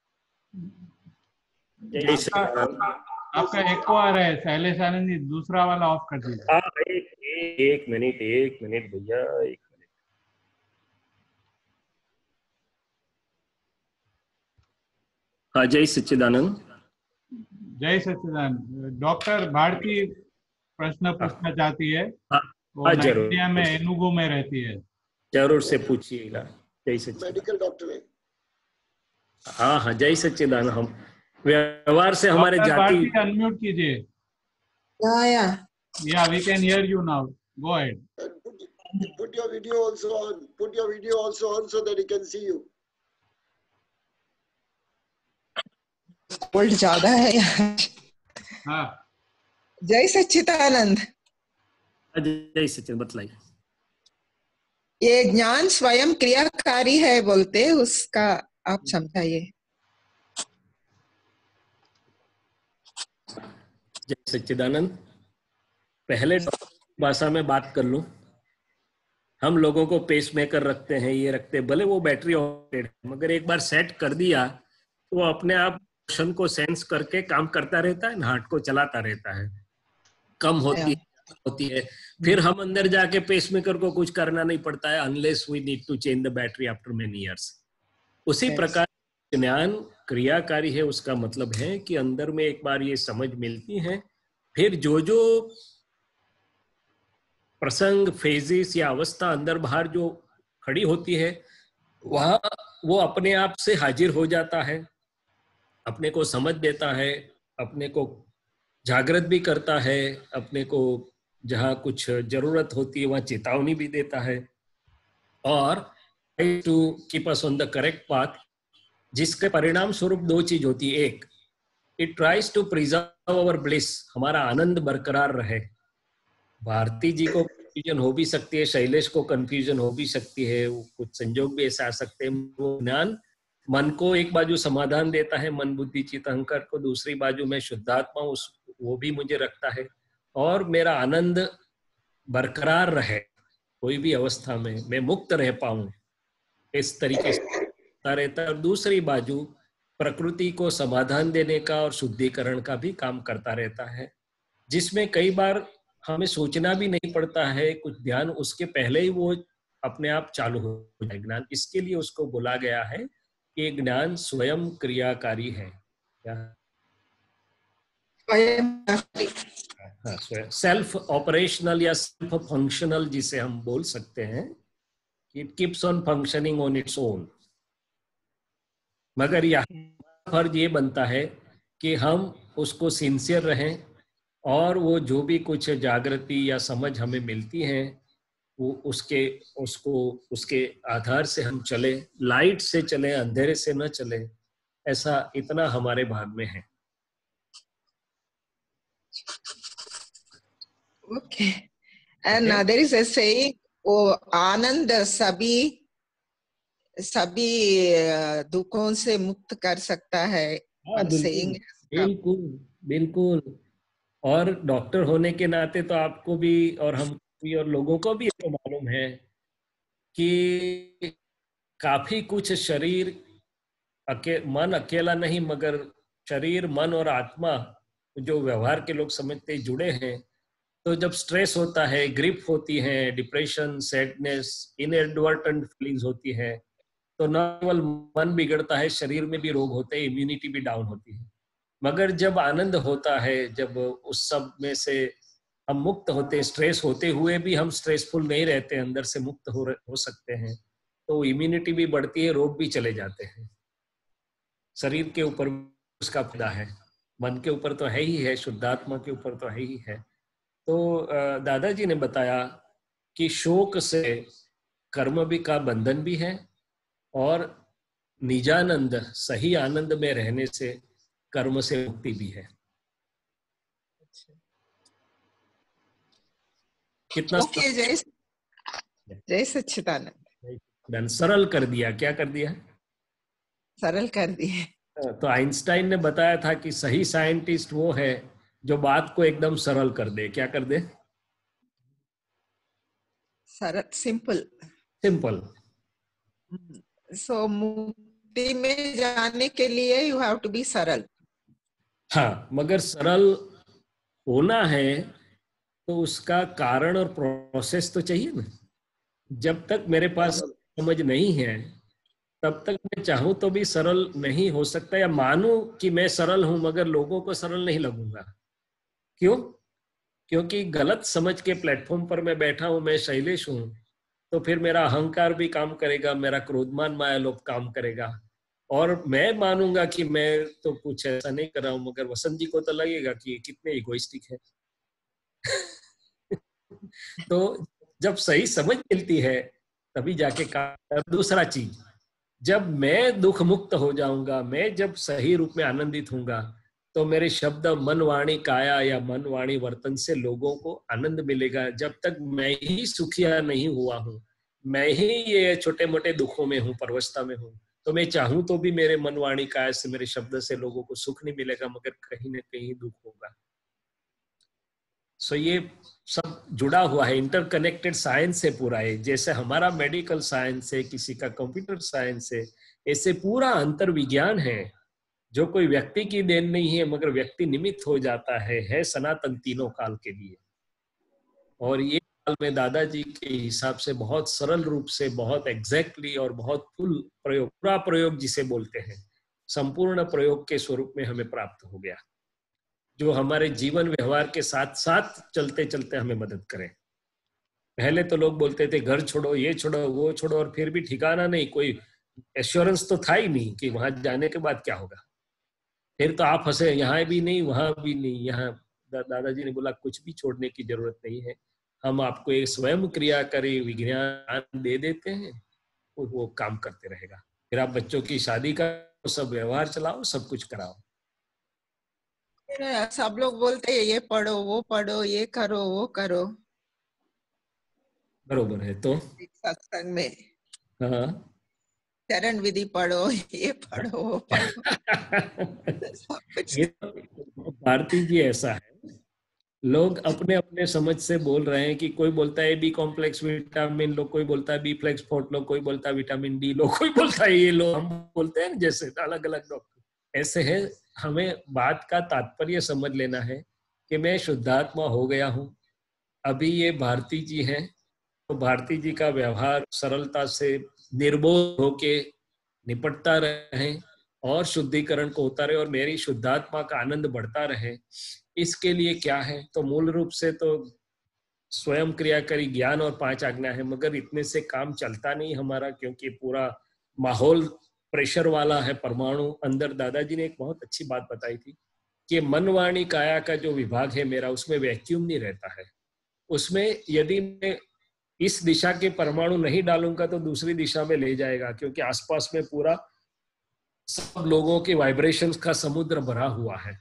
जय सच्चिदानंद। आपका एको आ रहा है शैलेश आनंद जी, दूसरा वाला ऑफ कर दीजिए। हाँ एक, एक मिनट एक मिनट भैया एक मिनट। हाँ जय सच्चिदानंद। जय सच्चिदानंद। डॉक्टर भारती प्रश्न पूछना चाहती है। हाँ, वो हाँ, जरूर। नाइजीरिया में एनुगु में रहती है। जरूर से पूछिएगा। जय सच्चिदानंद। मेडिकल डॉक्टर है। हाँ हाँ जय सच्चिदानंद। हम व्यवहार से हमारे जाति। अनम्यूट कीजिए। Yeah, yeah. Yeah, we can hear you now. Go ahead. Put, put your video also on. Put your video also on so that he can see you. Cold ज्यादा है यार। हाँ। जय सच्चिदानंद। जय सच्चिदानंद बतलाइए। ये ज्ञान स्वयं क्रियाकारी है बोलते, उसका आप समझाइए। जय सच्चिदानंद। पहले भाषा में बात कर लूं। हम लोगों को पेस मेकर रखते हैं, ये रखते हैं, भले वो बैटरी ऑपरेटेड है, मगर एक बार सेट कर दिया तो वो अपने आप मोशन को सेंस करके काम करता रहता है, हार्ट को चलाता रहता है। कम होती है होती है फिर हम अंदर जाके पेस मेकर को कुछ करना नहीं पड़ता है, unless we need to change the battery after many years. उसी प्रकार ज्ञान क्रियाकारी है। उसका मतलब है कि अंदर में एक बार ये समझ मिलती है, फिर जो जो प्रसंग, फेजेस या अवस्था अंदर बाहर जो खड़ी होती है, वहां वो अपने आप से हाजिर हो जाता है, अपने को समझ देता है, अपने को जागृत भी करता है, अपने को जहाँ कुछ जरूरत होती है वहाँ चेतावनी भी देता है, और to keep us on the correct path, जिसके परिणाम स्वरूप दो चीज होती है। एक, it tries to preserve our bliss, हमारा आनंद बरकरार रहे। भारती जी को कंफ्यूजन हो भी सकती है, शैलेश को कंफ्यूजन हो भी सकती है, कुछ संजोग भी ऐसे आ सकते हैं। वो ज्ञान मन को एक बाजू समाधान देता है, मन बुद्धि चित्त अहंकार को, दूसरी बाजू में शुद्धात्मा उस वो भी मुझे रखता है, और मेरा आनंद बरकरार रहे, कोई भी अवस्था में मैं मुक्त रह पाऊं, इस तरीके से रहता है। और दूसरी बाजू प्रकृति को समाधान देने का और शुद्धिकरण का भी काम करता रहता है, जिसमें कई बार हमें सोचना भी नहीं पड़ता है, कुछ ध्यान उसके पहले ही वो अपने आप चालू हो जाए ज्ञान। इसके लिए उसको बोला गया है कि ज्ञान स्वयं क्रियाकारी है। क्या? हाँ, सेल्फ ऑपरेशनल या सेल्फ फंक्शनल जिसे हम बोल सकते हैं, it keeps on functioning on its own. मगर यहाँ फर्ज ये बनता है कि हम उसको सिंसियर रहें, और वो जो भी कुछ जागृति या समझ हमें मिलती है वो उसके उसको उसके आधार से हम चले, लाइट से चले, अंधेरे से न चले, ऐसा इतना हमारे भाग में है। Okay, and there is a saying, वो आनंद सभी सभी दुखों से मुक्त कर सकता है। बिल्कुल बिल्कुल बिल्कुल। और डॉक्टर होने के नाते तो आपको भी और हम भी और लोगों को भी तो मालूम है कि काफी कुछ शरीर अके, मन अकेला नहीं, मगर शरीर, मन और आत्मा जो व्यवहार के लोग समझते जुड़े हैं। तो जब स्ट्रेस होता है, ग्रिप होती है, डिप्रेशन, सैडनेस, इनएडवर्टेंट फीलिंग्स होती है, तो न केवल मन बिगड़ता है, शरीर में भी रोग होते हैं, इम्यूनिटी भी डाउन होती है। मगर जब आनंद होता है, जब उस सब में से हम मुक्त होते, स्ट्रेस होते हुए भी हम स्ट्रेसफुल नहीं रहते, अंदर से मुक्त हो हो सकते हैं, तो इम्यूनिटी भी बढ़ती है, रोग भी चले जाते हैं। शरीर के ऊपर उसका फायदा है, मन के ऊपर तो है ही है, शुद्धात्मा के ऊपर तो है ही है। तो दादाजी ने बताया कि शोक से कर्म भी का बंधन भी है, और निजानंद, सही आनंद में रहने से कर्म से मुक्ति भी है। कितना ओके, जय जय सच्चिदानंद। सरल कर दिया, क्या कर दिया? सरल कर दिया। तो आइंस्टाइन ने बताया था कि सही साइंटिस्ट वो है जो बात को एकदम सरल कर दे। क्या कर दे? सरल, सिंपल सिंपल। सो मुक्ति में जाने के लिए यू हैव टू बी सरल। हाँ, मगर सरल होना है तो उसका कारण और प्रोसेस तो चाहिए ना। जब तक मेरे पास समझ नहीं है तब तक मैं चाहूं तो भी सरल नहीं हो सकता, या मानूं कि मैं सरल हूं मगर लोगों को सरल नहीं लगूंगा। क्यों? क्योंकि गलत समझ के प्लेटफॉर्म पर मैं बैठा हूं, मैं शैलेश हूं, तो फिर मेरा अहंकार भी काम करेगा, मेरा क्रोधमान माया लोभ काम करेगा, और मैं मानूंगा कि मैं तो कुछ ऐसा नहीं कर रहा हूं, मगर वसंत जी को तो लगेगा कि कितने इगोइस्टिक है। तो जब सही समझ मिलती है तभी जाके काम। दूसरा चीज, जब मैं दुख मुक्त हो जाऊंगा, मैं जब सही रूप में आनंदित होऊंगा, तो मेरे शब्द, मन, वाणी, काया या मन, वाणी, वर्तन से लोगों को आनंद मिलेगा। जब तक मैं ही सुखिया नहीं हुआ हूं, मैं ही ये छोटे मोटे दुखों में हूं, परवस्था में हूं, तो मैं चाहूं तो भी मेरे मन, वाणी, काया से, मेरे शब्द से लोगों को सुख नहीं मिलेगा, मगर कहीं ना कहीं दुख होगा। सो so, ये सब जुड़ा हुआ है, इंटरकनेक्टेड साइंस है पूरा है। जैसे हमारा मेडिकल साइंस है, किसी का कंप्यूटर साइंस है, ऐसे पूरा अंतर विज्ञान है जो कोई व्यक्ति की देन नहीं है, मगर व्यक्ति निमित्त हो जाता है, है सनातन तीनों काल के लिए। और ये काल में दादाजी के हिसाब से बहुत सरल रूप से, बहुत एग्जैक्टली और बहुत फुल प्रयोग, पूरा प्रयोग जिसे बोलते हैं, संपूर्ण प्रयोग के स्वरूप में हमें प्राप्त हो गया, जो हमारे जीवन व्यवहार के साथ साथ चलते चलते हमें मदद करे। पहले तो लोग बोलते थे घर छोड़ो, ये छोड़ो, वो छोड़ो, और फिर भी ठिकाना नहीं, कोई एश्योरेंस तो था ही नहीं कि वहां जाने के बाद क्या होगा। फिर तो आप फंसे, यहाँ भी नहीं वहां भी नहीं। यहाँ दा, दादाजी ने बोला कुछ भी छोड़ने की जरूरत नहीं है, हम आपको एक स्वयं क्रिया करे विज्ञान दे देते हैं, और वो काम करते रहेगा। फिर आप बच्चों की शादी का सब व्यवहार चलाओ, सब कुछ कराओ। सब लोग बोलते हैं ये पढ़ो वो पढ़ो, ये करो वो करो। बरोबर है। तो सत्संग में हाँ चरण विधि पढ़ो, ये पढ़ो वो पढ़ो। भारती जी ऐसा है, लोग अपने अपने समझ से बोल रहे हैं कि कोई बोलता है बी कॉम्प्लेक्स विटामिन लो, कोई बोलता है बी फ्लेक्स फोर्ट लो, कोई बोलता है विटामिन डी लो, कोई बोलता है ये लो। हम बोलते हैं जैसे अलग अलग डॉक्टर ऐसे है। हमें बात का तात्पर्य समझ लेना है कि मैं शुद्धात्मा हो गया हूँ। अभी ये भारती जी हैं, तो भारती जी का व्यवहार सरलता से निर्बोध होके निपटता रहे और शुद्धिकरण को होता रहे और मेरी शुद्धात्मा का आनंद बढ़ता रहे। इसके लिए क्या है, तो मूल रूप से तो स्वयं क्रिया करी ज्ञान और पांच आज्ञा है, मगर इतने से काम चलता नहीं हमारा, क्योंकि पूरा माहौल प्रेशर वाला है। परमाणु अंदर, दादाजी ने एक बहुत अच्छी बात बताई थी कि मन वाणी काया का जो विभाग है मेरा, उसमें वैक्यूम नहीं रहता है। उसमें यदि मैं इस दिशा के परमाणु नहीं डालूंगा तो दूसरी दिशा में ले जाएगा, क्योंकि आसपास में पूरा सब लोगों के वाइब्रेशंस का समुद्र भरा हुआ है।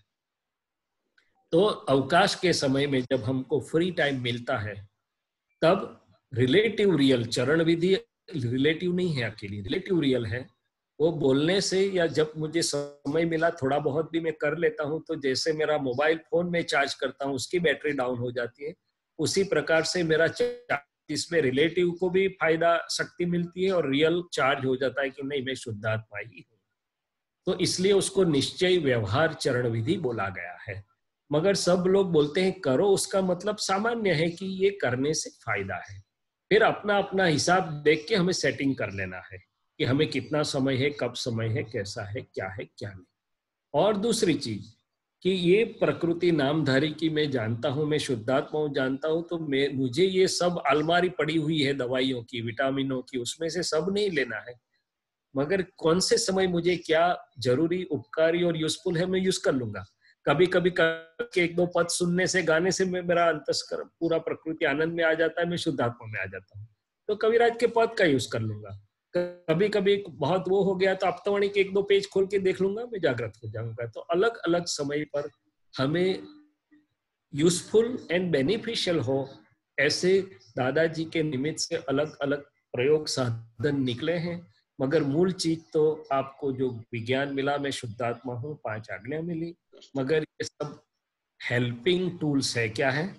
तो अवकाश के समय में जब हमको फ्री टाइम मिलता है, तब रिलेटिव रियल चरण विधि रिलेटिव नहीं है अकेली, रिलेटिव रियल है। वो बोलने से या जब मुझे समय मिला थोड़ा बहुत भी मैं कर लेता हूँ, तो जैसे मेरा मोबाइल फोन में चार्ज करता हूँ उसकी बैटरी डाउन हो जाती है, उसी प्रकार से मेरा इसमें रिलेटिव को भी फायदा शक्ति मिलती है और रियल चार्ज हो जाता है कि नहीं मैं शुद्धात्मा ही हूँ। तो इसलिए उसको निश्चय व्यवहार चरण विधि बोला गया है। मगर सब लोग बोलते हैं करो, उसका मतलब सामान्य है कि ये करने से फायदा है। फिर अपना अपना हिसाब देख के हमें सेटिंग कर लेना है कि हमें कितना समय है, कब समय है, कैसा है, क्या है क्या नहीं। और दूसरी चीज कि ये प्रकृति नामधारी की मैं जानता हूँ, मैं शुद्धात्मा हूँ जानता हूँ, तो मैं मुझे ये सब अलमारी पड़ी हुई है दवाइयों की, विटामिनों की, उसमें से सब नहीं लेना है। मगर कौन से समय मुझे क्या जरूरी, उपकारी और यूजफुल है मैं यूज कर लूंगा। कभी कभी के एक दो पद सुनने से, गाने से मैं मेरा अंतस्करण पूरा प्रकृति आनंद में आ जाता है, मैं शुद्धात्मा में आ जाता हूँ, तो कविराज के पद का यूज कर लूंगा। कभी कभी बहुत वो हो गया तो अप्तवाणी के एक दो पेज खोल के देख लूंगा, मैं जागृत हो जाऊंगा। तो अलग अलग समय पर हमें यूजफुल एंड बेनिफिशियल हो, ऐसे दादाजी के निमित्त से अलग अलग प्रयोग साधन निकले हैं। मगर मूल चीज तो आपको जो विज्ञान मिला, मैं शुद्धात्मा हूँ, पांच आज्ञा मिली, मगर ये सब हेल्पिंग टूल्स है। क्या है?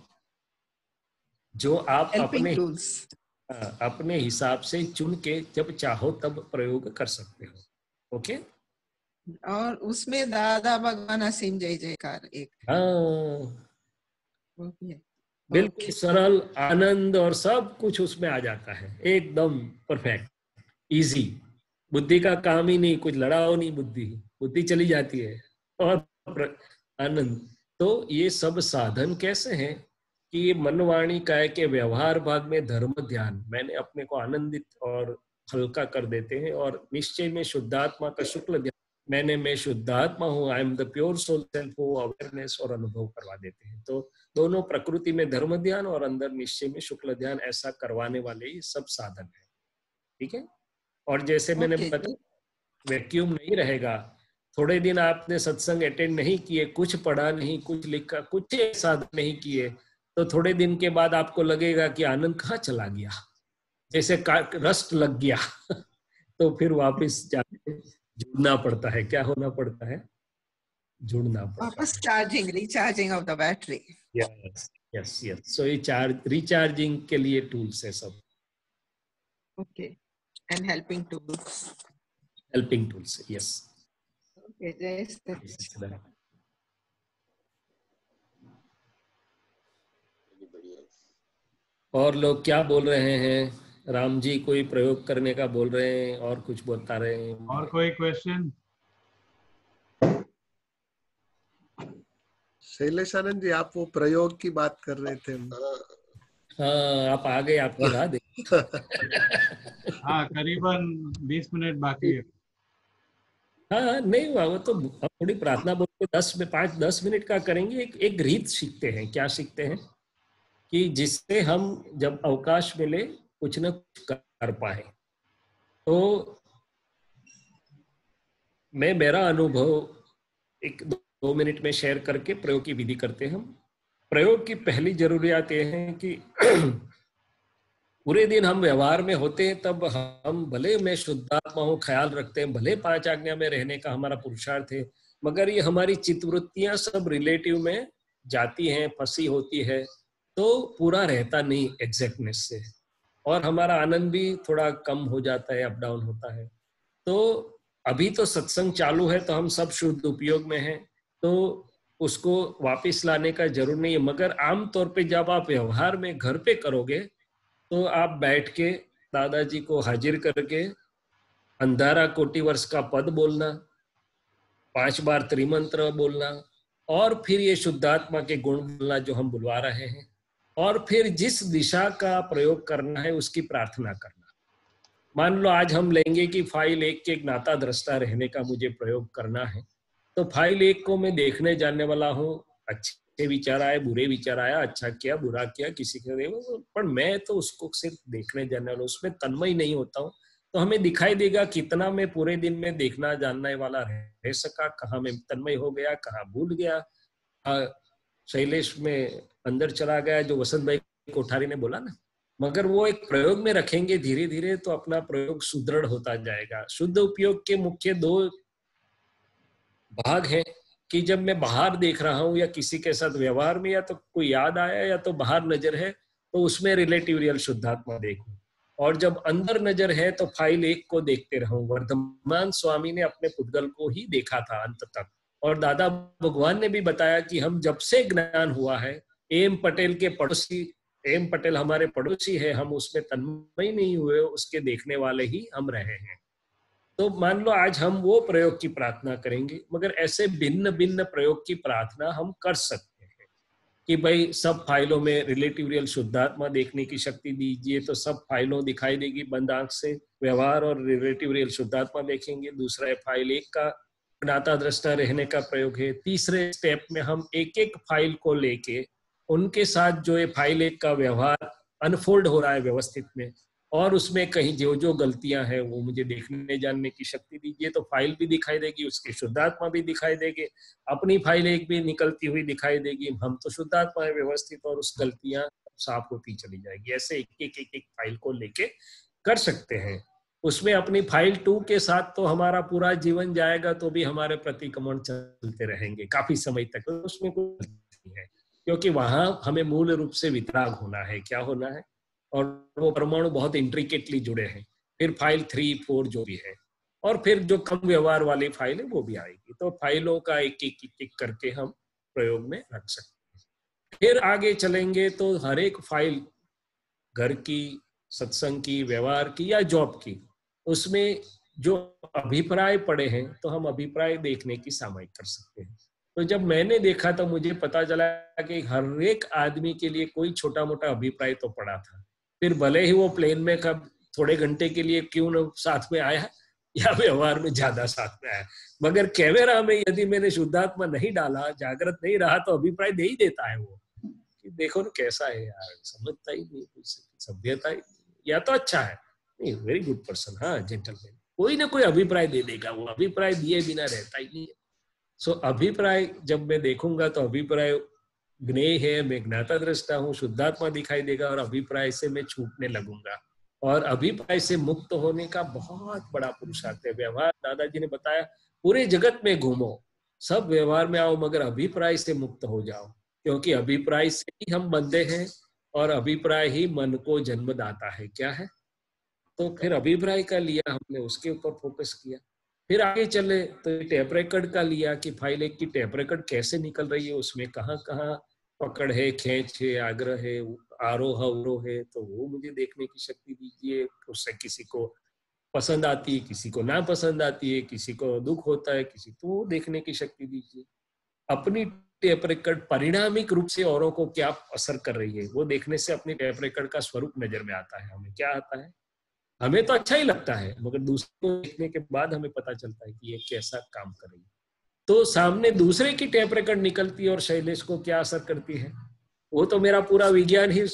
जो आप अपने अपने हिसाब से चुन के जब चाहो तब प्रयोग कर सकते हो। ओके, और उसमें दादा भगवान असीम जय जयकार एक, हाँ बिल्कुल सरल आनंद और सब कुछ उसमें आ जाता है, एकदम परफेक्ट इजी। बुद्धि का काम ही नहीं, कुछ लड़ाओ नहीं, बुद्धि बुद्धि चली जाती है और आनंद। तो ये सब साधन कैसे हैं कि ये मनवाणी काय के व्यवहार भाग में धर्म ध्यान मैंने अपने को आनंदित और हल्का कर देते हैं, और निश्चय में शुद्धात्मा का शुक्ल ध्यान मैंने मैं शुद्धात्मा हूँ, I am the pure soul self हो, अवेयरनेस और अनुभव करवा देते हैं। तो दोनों प्रकृति में धर्म ध्यान और अंदर निश्चय में शुक्ल ध्यान, ऐसा करवाने वाले ये सब साधन है। ठीक है। और जैसे मैंने बताया वैक्यूम नहीं रहेगा। थोड़े दिन आपने सत्संग अटेंड नहीं किए, कुछ पढ़ा नहीं, कुछ लिखा, कुछ साधन नहीं किए, तो थोड़े दिन के बाद आपको लगेगा कि आनंद कहाँ चला गया, जैसे रस्ट लग गया तो फिर वापस जाके जुड़ना पड़ता है। क्या होना पड़ता है? जुड़ना पड़ता है, वापस charging, recharging of the battery. Yes yes yes. So ये चार्ज रिचार्जिंग के लिए टूल्स है सब। Okay, and helping tools, helping tools, yes. Okay, जय सच्चिदानंद। और लोग क्या बोल रहे हैं? राम जी कोई प्रयोग करने का बोल रहे हैं और कुछ बोलता रहे हैं। और कोई क्वेश्चन? शैलेशानंद जी, आप वो प्रयोग की बात कर रहे थे। हाँ, आप आ गए, आपकी राह देखी। हाँ, करीबन बीस मिनट बाकी है। हाँ नहीं हुआ वो तो, हम थोड़ी प्रार्थना बोल के दस में पाँच दस मिनट का करेंगे। एक एक रीत सीखते हैं। क्या सीखते हैं कि जिससे हम जब अवकाश मिले कुछ न कुछ कर पाए। तो मैं मेरा अनुभव एक दो, दो मिनट में शेयर करके प्रयोग की विधि करते हैं हम। प्रयोग की पहली जरूरियात ये है कि पूरे दिन हम व्यवहार में होते हैं, तब हम भले मैं शुद्धात्मा हूँ ख्याल रखते हैं, भले पांच आज्ञा में रहने का हमारा पुरुषार्थ है, मगर ये हमारी चित्तवृत्तियां सब रिलेटिव में जाती हैं, फंसी होती है, तो पूरा रहता नहीं एग्जैक्टनेस से, और हमारा आनंद भी थोड़ा कम हो जाता है, अप डाउन होता है। तो अभी तो सत्संग चालू है तो हम सब शुद्ध उपयोग में हैं, तो उसको वापस लाने का जरूर नहीं है। मगर आमतौर पे जब आप व्यवहार में घर पे करोगे तो आप बैठ के दादाजी को हाजिर करके अंधारा कोटि वर्ष का पद बोलना, पांच बार त्रिमंत्र बोलना, और फिर ये शुद्धात्मा के गुण बोलना जो हम बुलवा रहे हैं, और फिर जिस दिशा का प्रयोग करना है उसकी प्रार्थना करना। मान लो आज हम लेंगे कि फाइल एक के एक नाता दृष्टा रहने का मुझे प्रयोग करना है, तो फाइल एक को मैं देखने जाने वाला हूँ, अच्छे विचार आए, बुरे विचार आया, अच्छा किया, बुरा किया, किसी के, पर मैं तो उसको सिर्फ देखने जाने वाला, उसमें तन्मय नहीं होता हूँ। तो हमें दिखाई देगा कितना मैं पूरे दिन में देखना जानने वाला रह सका, कहाँ मैं तन्मय हो गया, कहाँ भूल गया, शैलेश में अंदर चला गया, जो वसंत भाई कोठारी ने बोला ना। मगर वो एक प्रयोग में रखेंगे धीरे धीरे तो अपना प्रयोग सुदृढ़ होता जाएगा। शुद्ध उपयोग के मुख्य दो भाग हैं कि जब मैं बाहर देख रहा हूँ या किसी के साथ व्यवहार में, या तो कोई याद आया या तो बाहर नजर है, तो उसमें रिलेटिव रियल शुद्धात्मा देखूं, और जब अंदर नजर है तो फाइल एक को देखते रहूं। वर्धमान स्वामी ने अपने पुद्गल को ही देखा था अंत तक, और दादा भगवान ने भी बताया कि हम जब से ज्ञान हुआ है, एम पटेल के पड़ोसी, एम पटेल हमारे पड़ोसी है, हम उसमें तन्मय नहीं हुए, उसके देखने वाले ही हम रहे हैं। तो मान लो आज हम वो प्रयोग की प्रार्थना करेंगे, मगर ऐसे भिन्न भिन्न प्रयोग की प्रार्थना हम कर सकते हैं कि भाई सब फाइलों में रिलेटिव रियल शुद्धात्मा देखने की शक्ति दीजिए, तो सब फाइलों दिखाई देगी बंद आंख से, व्यवहार और रिलेटिव रियल शुद्धात्मा देखेंगे। दूसरा है फाइल एक का नाता दृष्टा रहने का प्रयोग है। तीसरे स्टेप में हम एक एक फाइल को लेके उनके साथ जो है फाइल एक का व्यवहार अनफोल्ड हो रहा है व्यवस्थित में, और उसमें कहीं जो जो गलतियां हैं वो मुझे देखने जानने की शक्ति दीजिए, तो फाइल भी दिखाई देगी, उसकी शुद्धात्मा भी दिखाई देगी, अपनी फाइल एक भी निकलती हुई दिखाई देगी, हम तो शुद्धात्मा है व्यवस्थित, और उस गलतियां साफ होती चली जाएगी। ऐसे एक एक एक एक फाइल को लेके कर सकते हैं। उसमें अपनी फाइल टू के साथ तो हमारा पूरा जीवन जाएगा, तो भी हमारे प्रतिक्रमण चलते रहेंगे काफी समय तक, तो उसमें कोई गलती नहीं है, क्योंकि वहां हमें मूल रूप से वितराग होना है। क्या होना है? और वो परमाणु बहुत इंट्रिकेटली जुड़े हैं। फिर फाइल थ्री फोर जो भी है, और फिर जो कम व्यवहार वाली फाइल है वो भी आएगी। तो फाइलों का एक एक एक एक करके हम प्रयोग में रख सकते हैं। फिर आगे चलेंगे तो हर एक फाइल, घर की, सत्संग की, व्यवहार की या जॉब की, उसमें जो अभिप्राय पड़े हैं तो हम अभिप्राय देखने की सामयिक कर सकते हैं। तो जब मैंने देखा तो मुझे पता चला कि हर एक आदमी के लिए कोई छोटा मोटा अभिप्राय तो पड़ा था। फिर भले ही वो प्लेन में कब थोड़े घंटे के लिए क्यों न साथ में आया, या व्यवहार में ज्यादा साथ में आया, मगर कैमरा में यदि मैंने शुद्धात्मा नहीं डाला, जागृत नहीं रहा, तो अभिप्राय दे ही देता है वो कि देखो ना कैसा है यार, समझता ही नहीं, सभ्यता ही, या तो अच्छा है, नहीं वेरी गुड पर्सन, हाँ जेंटलमैन, कोई ना कोई अभिप्राय दे देगा, वो अभिप्राय दिए बिना रहता ही नहीं है। सो अभिप्राय जब मैं देखूंगा तो अभिप्राय ज्ञेय है, मैं ज्ञाता दृष्टा हूँ, शुद्धात्मा दिखाई देगा, और अभिप्राय से मैं छूटने लगूंगा। और अभिप्राय से मुक्त होने का बहुत बड़ा पुरुषार्थ है। व्यवहार, दादाजी ने बताया, पूरे जगत में घूमो, सब व्यवहार में आओ, मगर अभिप्राय से मुक्त हो जाओ, क्योंकि अभिप्राय से ही हम बंधे हैं, और अभिप्राय ही मन को जन्म दाता है। क्या है? तो फिर अभिप्राय का लिया हमने, उसके ऊपर फोकस किया। फिर आगे चले तो टेप रिकॉर्ड का लिया कि फाइल एक की टेप रिकॉर्ड कैसे निकल रही है, उसमें कहाँ कहाँ पकड़ है, खेच है, आग्रह है, आरोह अवरोह है, तो वो मुझे देखने की शक्ति दीजिए। उससे किसी को पसंद आती है, किसी को ना पसंद आती है, किसी को दुख होता है, किसी को देखने की शक्ति दीजिए। अपनी टेप रिकॉर्ड परिणामिक रूप से औरों को क्या असर कर रही है, वो देखने से अपनी टेप रिकॉर्ड का स्वरूप नजर में आता है। हमें क्या आता है, हमें तो अच्छा ही लगता है, मगर दूसरे को देखने के बाद हमें पता चलता है कि ये कैसा काम कर रही है। तो सामने दूसरे की टेप रिकॉर्ड निकलती है और शैलेश को क्या असर करती है, वो तो मेरा पूरा विज्ञान ही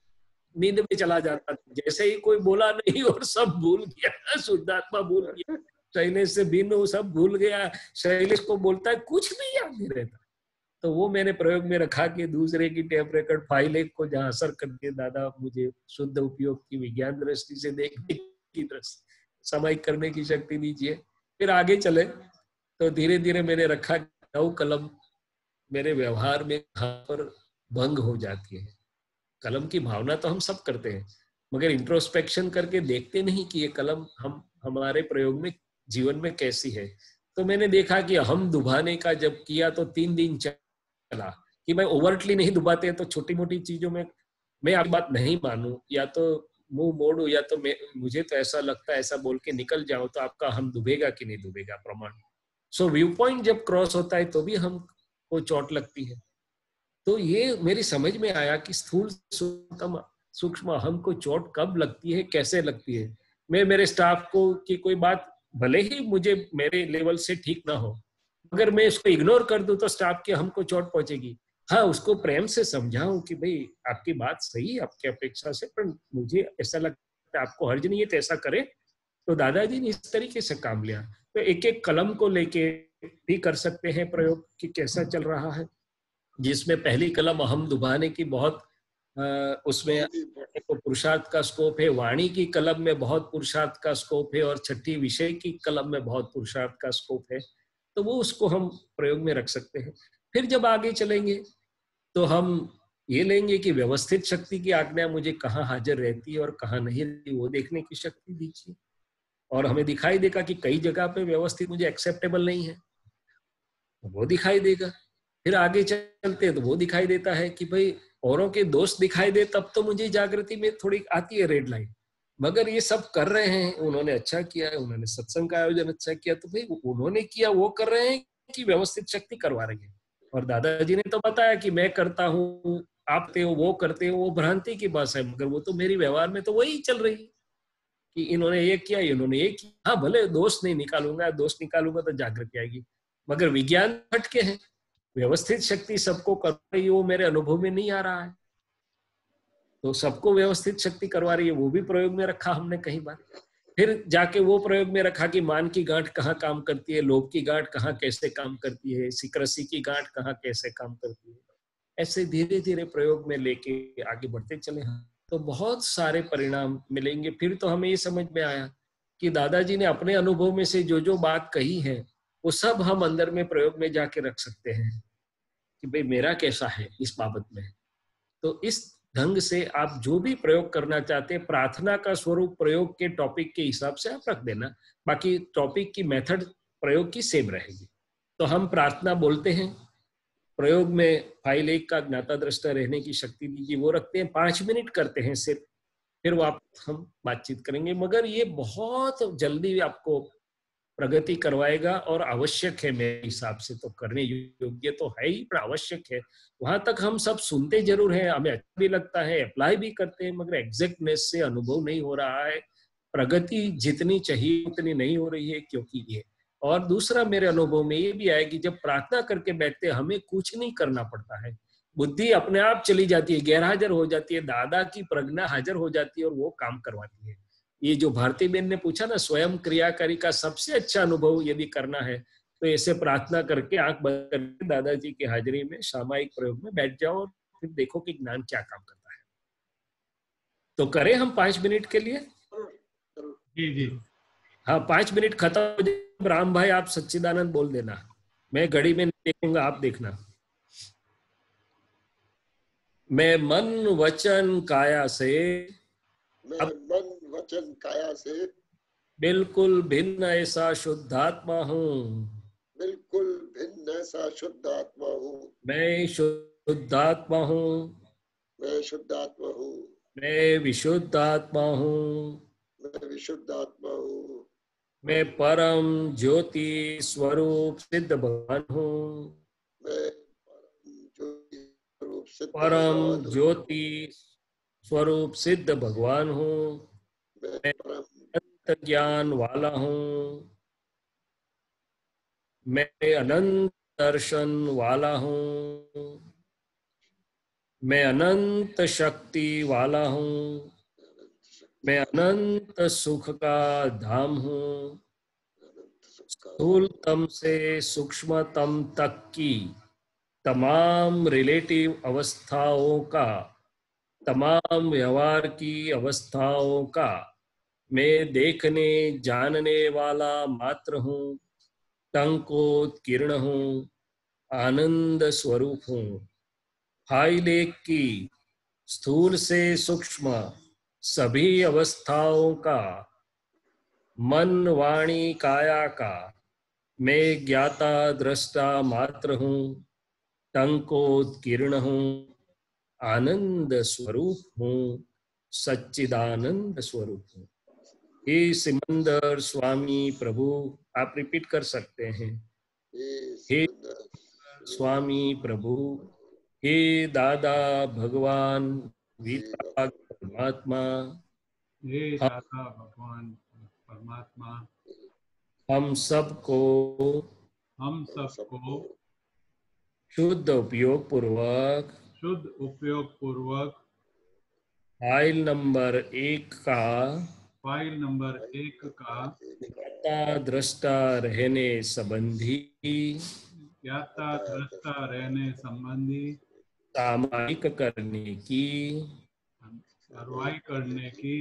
नींद में चला जाता था। जैसे ही कोई बोला नहीं और सब भूल गया, शुद्धात्मा भूल गया, शैलेश से भिन्न वो सब भूल गया, शैलेश को बोलता है कुछ भी याद नहीं रहता। तो वो मैंने प्रयोग में रखा कि दूसरे की टेप रिकॉर्ड फाइल एक को जहाँ असर करती है, दादा मुझे शुद्ध उपयोग की विज्ञान दृष्टि से देखने की दृष्टि सामायिक करने की शक्ति दीजिए। फिर आगे चले तो धीरे धीरे मैंने रखा नौ कलम मेरे व्यवहार में कहाँ पर भंग हो जाती है। कलम की भावना तो हम सब करते हैं, मगर इंट्रोस्पेक्शन करके देखते नहीं कि ये कलम हम हमारे प्रयोग में जीवन में कैसी है। तो मैंने देखा कि हम दुभाने का जब किया तो तीन दिन चला कि मैं ओवरटली नहीं दुबाते, तो छोटी मोटी चीजों में मैं आपकी बात नहीं मानूं या तो मुंह मोड़ू या तो मैं मुझे तो ऐसा लगता है ऐसा बोल के निकल जाऊं, तो आपका हम डूबेगा कि नहीं डूबेगा प्रमाण। सो व्यू पॉइंट जब क्रॉस होता है तो भी हमको चोट लगती है। तो ये मेरी समझ में आया कि स्थूल सूक्ष्म सूक्ष्म अहम को चोट कब लगती है, कैसे लगती है। मैं मेरे स्टाफ को की कोई बात भले ही मुझे मेरे लेवल से ठीक ना हो, अगर मैं इसको इग्नोर कर दूं तो स्टाफ के हमको चोट पहुंचेगी। हाँ, उसको प्रेम से समझाऊं कि भाई आपकी बात सही है आपकी अपेक्षा से, पर मुझे ऐसा लगता है आपको हर्ज नहीं है तो ऐसा करे। तो दादाजी ने इस तरीके से काम लिया। तो एक एक कलम को लेके भी कर सकते हैं प्रयोग कि कैसा चल रहा है, जिसमें पहली कलम अहम दुभाने की बहुत आ, उसमें एक पुरुषार्थ का स्कोप है, वाणी की कलम में बहुत पुरुषार्थ का स्कोप है, और छठी विषय की कलम में बहुत पुरुषार्थ का स्कोप है। तो वो उसको हम प्रयोग में रख सकते हैं। फिर जब आगे चलेंगे तो हम ये लेंगे कि व्यवस्थित शक्ति की आज्ञा मुझे कहाँ हाजिर रहती है और कहाँ नहीं रहती, वो देखने की शक्ति दीजिए। और हमें दिखाई देगा कि कई जगह पे व्यवस्थित मुझे एक्सेप्टेबल नहीं है, वो दिखाई देगा। फिर आगे चलते हैं तो वो दिखाई देता है कि भाई औरों के दोष दिखाई दे, तब तो मुझे जागृति में थोड़ी आती है रेड लाइन। मगर ये सब कर रहे हैं, उन्होंने अच्छा किया है, उन्होंने सत्संग का आयोजन अच्छा किया, तो भाई उन्होंने किया वो कर रहे हैं कि व्यवस्थित शक्ति करवा रही है। और दादाजी ने तो बताया कि मैं करता हूँ, आप ते हो, वो करते हो, वो भ्रांति की बात है, मगर वो तो मेरी व्यवहार में तो वही चल रही है कि इन्होंने ये किया, इन्होंने ये किया। हाँ, भले दोष नहीं निकालूंगा, दोष निकालूंगा तो जागृति आएगी, मगर विज्ञान हटके है। व्यवस्थित शक्ति सबको कर रही है, वो मेरे अनुभव में नहीं आ रहा है। तो सबको व्यवस्थित शक्ति करवा रही है, वो भी प्रयोग में रखा हमने कई बार। फिर जाके वो प्रयोग में रखा कि मान की गांठ कहाँ काम करती है, लोभ की गांठ कहाँ कैसे काम करती है, सिक्रसी की गांठ कहाँ कैसे काम करती है। ऐसे धीरे धीरे प्रयोग में लेके आगे बढ़ते चले तो बहुत सारे परिणाम मिलेंगे। फिर तो हमें ये समझ में आया कि दादाजी ने अपने अनुभव में से जो जो बात कही है वो सब हम अंदर में प्रयोग में जाके रख सकते हैं कि भाई मेरा कैसा है इस बाबत में। तो इस ढंग से आप जो भी प्रयोग करना चाहते हैं, प्रार्थना का स्वरूप प्रयोग के टॉपिक के हिसाब से आप रख देना, बाकी टॉपिक की मेथड प्रयोग की सेम रहेगी। तो हम प्रार्थना बोलते हैं, प्रयोग में फाइल एक का ज्ञाता दृष्टा रहने की शक्ति दीजिए, वो रखते हैं, पांच मिनट करते हैं सिर्फ, फिर वापस हम बातचीत करेंगे। मगर ये बहुत जल्दी आपको प्रगति करवाएगा और आवश्यक है मेरे हिसाब से। तो करने योग्य तो है ही, पर आवश्यक है। वहां तक हम सब सुनते जरूर हैं, हमें अच्छा भी लगता है, अप्लाई भी करते हैं, मगर एग्जैक्टनेस से अनुभव नहीं हो रहा है, प्रगति जितनी चाहिए उतनी नहीं हो रही है। क्योंकि ये और दूसरा मेरे अनुभव में ये भी आया कि जब प्रार्थना करके बैठते हैं हमें कुछ नहीं करना पड़ता है, बुद्धि अपने आप चली जाती है, गैर हाजिर हो जाती है, दादा की प्रज्ञा हाजिर हो जाती है और वो काम करवाती है। ये जो भारती बहन ने पूछा ना, स्वयं क्रियाकारी का सबसे अच्छा अनुभव यदि करना है तो ऐसे प्रार्थना करके आंख बंद करके दादाजी की हाजिरी में सामायिक प्रयोग में बैठ जाओ और फिर देखो कि ज्ञान क्या काम करता है। तो करें हम पांच मिनट के लिए। जी जी हाँ, पांच मिनट खत्म हो जाए राम भाई आप सच्चिदानंद बोल देना, मैं घड़ी में नहीं देखूंगा, आप देखना। मैं मन वचन काया से मैं मन वचन काया से बिल्कुल भिन्न ऐसा शुद्धात्मा हूँ, बिल्कुल भिन्न ऐसा शुद्धात्मा हूँ। मैं शुद्धात्मा हूँ, मैं शुद्धात्मा हूँ। मैं विशुद्धात्मा हूँ, मैं विशुद्धात्मा हूँ। मैं परम ज्योति स्वरूप सिद्ध भगवान हूँ, मैं परम परम ज्योति स्वरूप सिद्ध भगवान हूँ। मैं अनंत ज्ञान वाला हूँ। मैं अनंत दर्शन वाला हूँ। मैं अनंत शक्ति वाला हूँ। मैं अनंत सुख का धाम हूँ। स्थूलतम से सूक्ष्मतम तक की तमाम रिलेटिव अवस्थाओं का, तमाम व्यवहार की अवस्थाओं का मैं देखने जानने वाला मात्र हूँ। टंकोत्कीर्ण हूँ। आनंद स्वरूप हूँ। फाइल एक की स्थूल से सूक्ष्म सभी अवस्थाओं का, मन वाणी काया का मैं ज्ञाता दृष्टा मात्र हूँ। टंकोत्कीर्ण हूँ। आनंद स्वरूप हूँ। सच्चिदानंद स्वरूप हूँ। हे सिमंदर स्वामी प्रभु, आप रिपीट कर सकते हैं। हे स्वामी प्रभु, हे दादा भगवान वितराग परमात्मा, हे दादा भगवान परमात्मा, हम सबको हम सबको शुद्ध उपयोग पूर्वक शुद्ध उपयोग पूर्वक फाइल नंबर एक का फाइल नंबर एक का ज्ञाता दृष्टा रहने संबंधी ज्ञाता दृष्टा रहने संबंधी सामायिक करने की कार्रवाई करने की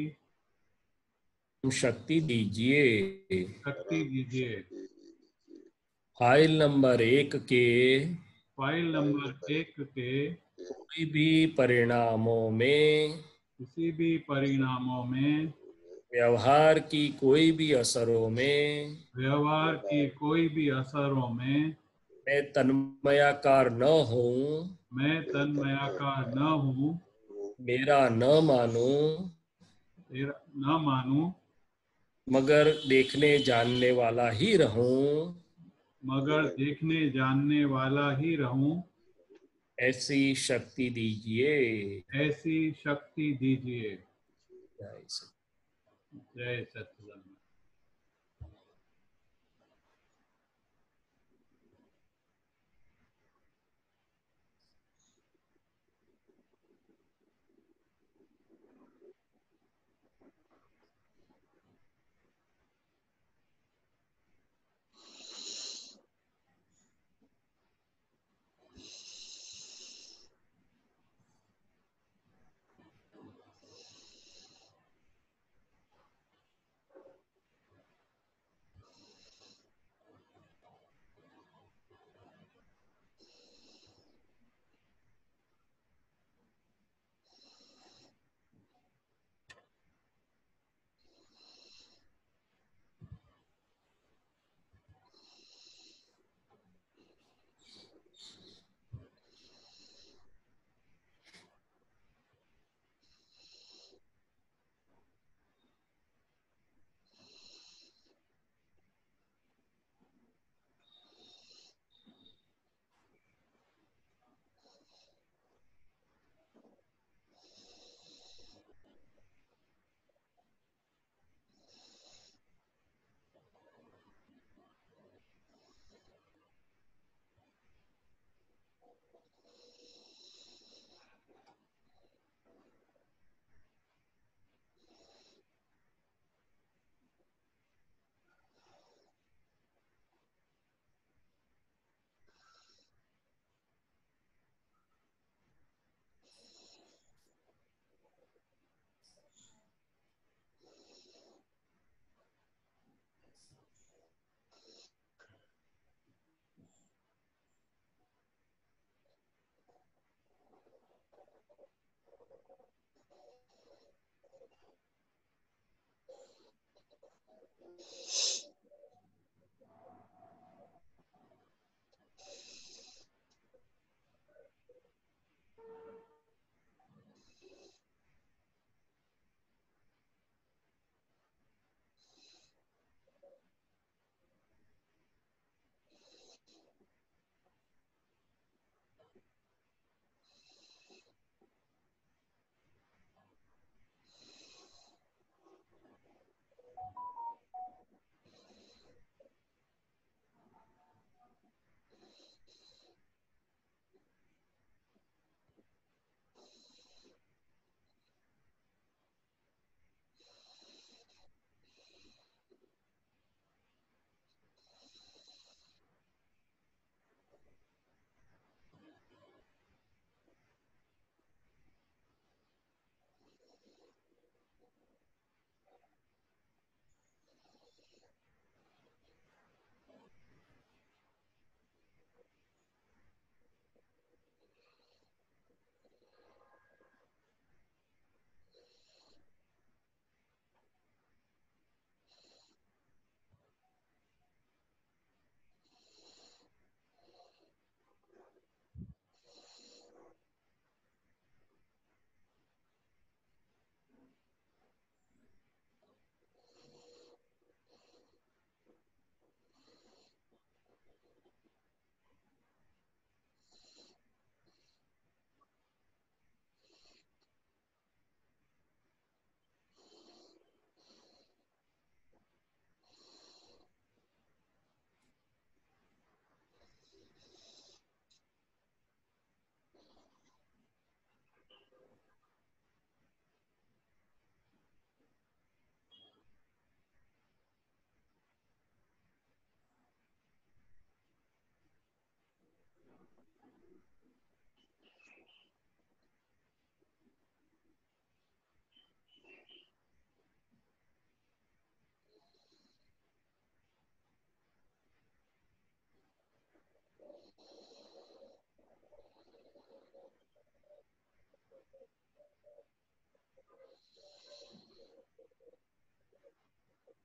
शक्ति दीजिए। शक्ति दीजिए। फाइल नंबर एक के फाइल नंबर एक के कोई भी परिणामों में, किसी भी परिणामों में, व्यवहार की कोई भी असरों में, व्यवहार की कोई भी असरों में मैं तन्मयाकार न हूँ। मैं तन्मयाकार न हूँ। मेरा न मानूं, तेरा न मानूं, मगर देखने जानने वाला ही रहूं। मगर देखने जानने वाला ही रहूं। ऐसी शक्ति दीजिए। ऐसी शक्ति दीजिए। जय सत- जय सच्चिदानंद।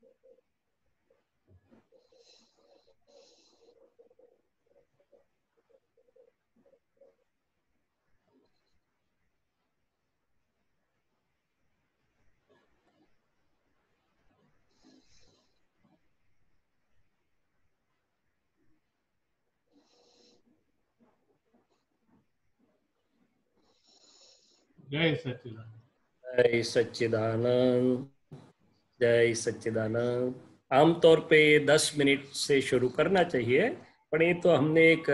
जय सच्चिदानंद। जय सच्चिदानंद। जय सच्चिदानंद। आमतौर पे दस मिनट से शुरू करना चाहिए, पर ये तो हमने एक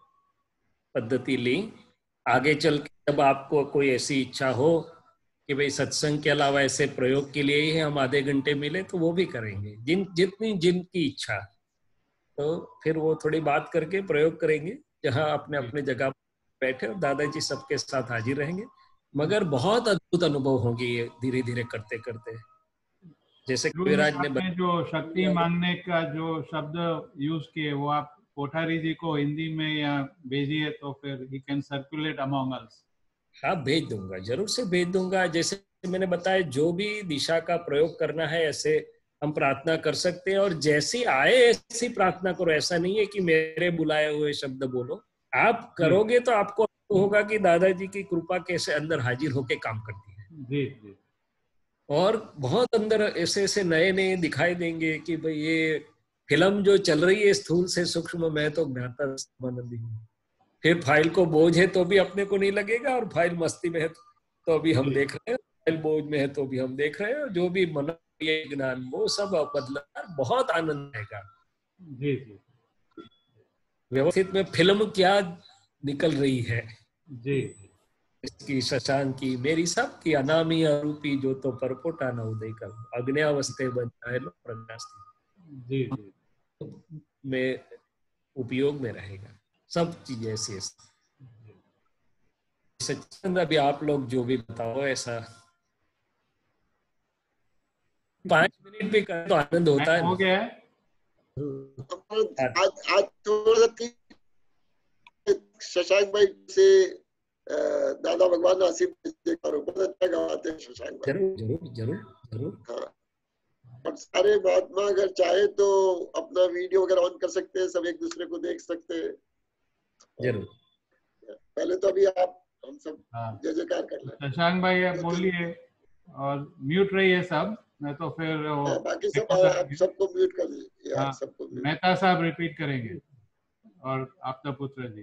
पद्धति ली। आगे चल के जब आपको कोई ऐसी इच्छा हो कि भाई सत्संग के अलावा ऐसे प्रयोग के लिए ही हम आधे घंटे मिले, तो वो भी करेंगे, जिन जितनी जिनकी इच्छा। तो फिर वो थोड़ी बात करके प्रयोग करेंगे, जहाँ अपने अपने जगह बैठे और दादाजी सबके साथ हाजिर रहेंगे। मगर बहुत अद्भुत अनुभव होंगे ये धीरे धीरे करते करते। जैसे कविराज ने जो शक्ति मांगने का जो शब्द यूज किए, वो आप कोठारी जी को हिंदी में या भेजिए, तो फिर he can circulate among us. हाँ, भेज दूंगा, जरूर से भेज दूंगा। जैसे मैंने बताया, जो भी दिशा का प्रयोग करना है ऐसे हम प्रार्थना कर सकते हैं, और जैसी आए ऐसी प्रार्थना करो। ऐसा नहीं है कि मेरे बुलाए हुए शब्द बोलो। आप करोगे तो आपको होगा कि दादाजी की कृपा कैसे अंदर हाजिर होके काम करती है। जी जी। और बहुत अंदर ऐसे ऐसे नए नए दिखाई देंगे कि भाई ये फिल्म जो चल रही है, स्थूल से सूक्ष्म मैं तो ज्ञाता समानंदी हूँ। फिर फाइल को बोझ है तो भी अपने को नहीं लगेगा, और फाइल मस्ती में है तो अभी हम देख रहे हैं, फाइल बोझ में है तो भी हम देख रहे हैं। जो भी मन ज्ञान वो सब बदला, बहुत आनंद आएगा। जी जी। व्यवस्थित में फिल्म क्या निकल रही है जी, इसकी, शशांक की, मेरी सब की अनामी अरूपी जो तो परपोटा न उदय कर अग्न्यावस्थे बन जाए लो प्रकाश जी जी में उपयोग में रहेगा। सब चीजें ऐसी सच्चिदानंद। अभी आप लोग जो भी बताओ, ऐसा पांच मिनट भी कर तो आनंद होता है। हो गया है आज आज थोड़ा सा शशांक भाई से दादा भगवान आसिफ बहुत अच्छा गवाते हैं शशांक भाई। जरूर जरूर जरूर जरूर। हाँ, और सारे महात्मा अगर चाहे तो अपना वीडियो वगैरह ऑन कर सकते हैं, सब एक दूसरे को देख सकते हैं। जरूर। पहले तो अभी आप हम सब जय जयकार कर लें। शशांक भाई आप बोलिए, और म्यूट रहिए सब, मैं तो फिर वो बाकी सब आप सबको म्यूट कर दीजिए। हाँ, सबको मेहता साहब रिपीट करेंगे, और आपका पुत्र जी।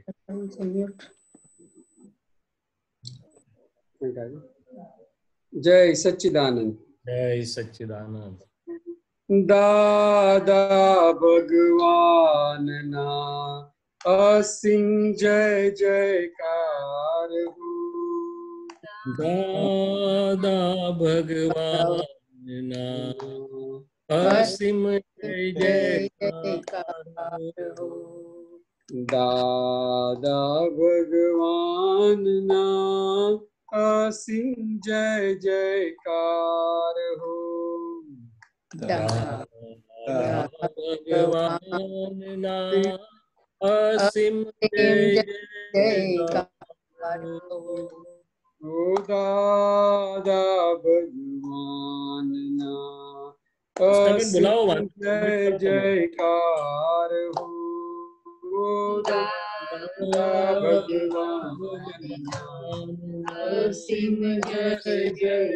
जय सच्चिदानंद। जय सच्चिदानंद। दादा भगवान ना असीम जय जयकार हो। दादा भगवान ना असीम जय जयकार हो। दादा भगवान ना असीम जय जयकार हो। दादा भगवान ना असीम जय जयकार हो। दादा भगवान ना असीम जय जयकार हो। दादा भगवान असीम जय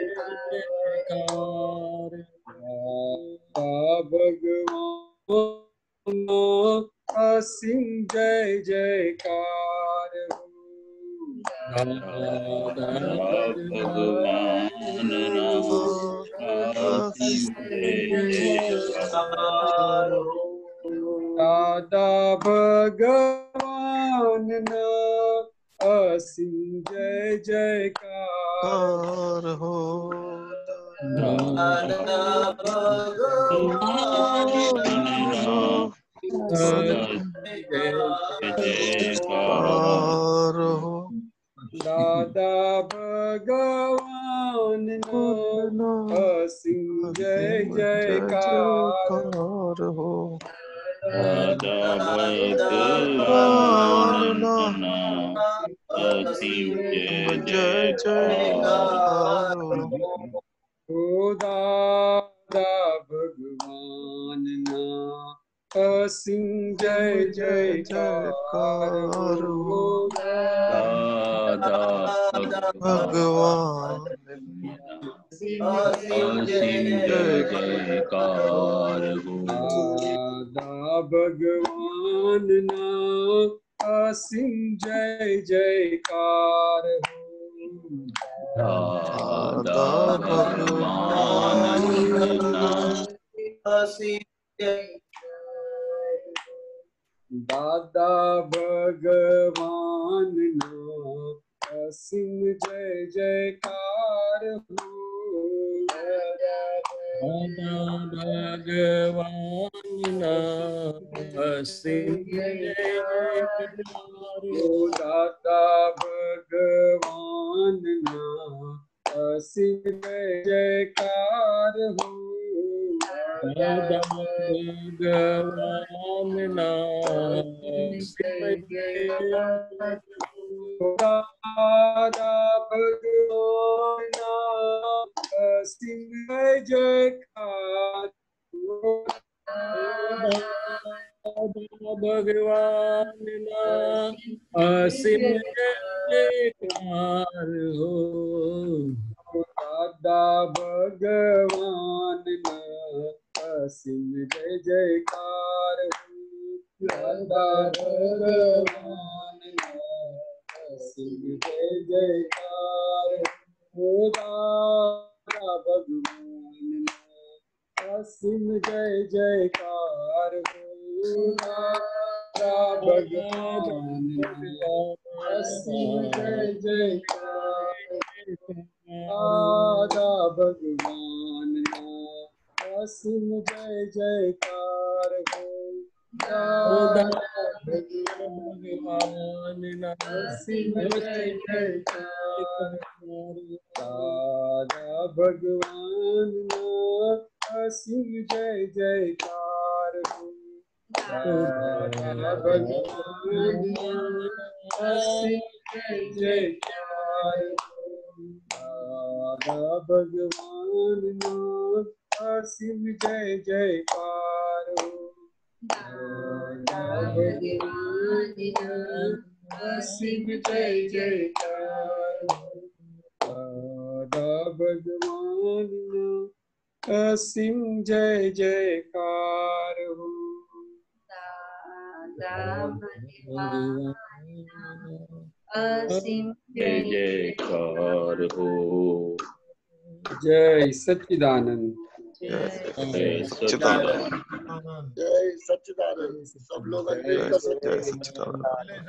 जयकार। दादा भगवान असीम जय जयकार हो। दादा भगवान असीम जय जयकार हो। दादा भगवान ना असीम जय जयकार हो। दादा भगवान जयकार हो। दादा भगवान असीम जय जयकार हो। दादा भगवान असीम जय जयकार हो। दादा भगवान असीम जय जयकार हो दादा भगवान असीम जय जयकार हो दादा भगवान ना असीम जय जयकार हो दादा भगवान असीम जय दादा भगवान ना असीम जय जयकार हो दादा भगवान ना असीम जय जयकार हो दादा भगवान ना असीम जय जयकार हो दादा भगवान ना असीम जय दादा भगवान ना असीम जय जयकार हो दादा भगवान ना असीम जय जयकार हो दादा भगवान ना असीम जय जयकार हो दादा भगवान ना असीम जय जयकार हो दादा भगवान ना असीम जय जयकार हो दादा भगवान ना असीम जय जयकार दादा भगवान ना असीम जय जयकार हो दादा भगवान ना असीम जय जयकार दादा भगवान ना असीम जय जयकार हो दादा भगवान ना असीम जय जयकार दादा भगवान ना असीम जय जयकार हो दादा भगवान ना असीम जय जयकार दादा भगवान ना असीम जय जयकार हो असीम जय जयकार हो जय सच्चिदानंद जय सच्चिदानंद जय सच्चिदानंद सब लोग अनम्यूट कर सकते जय हैं सच्चिदानंद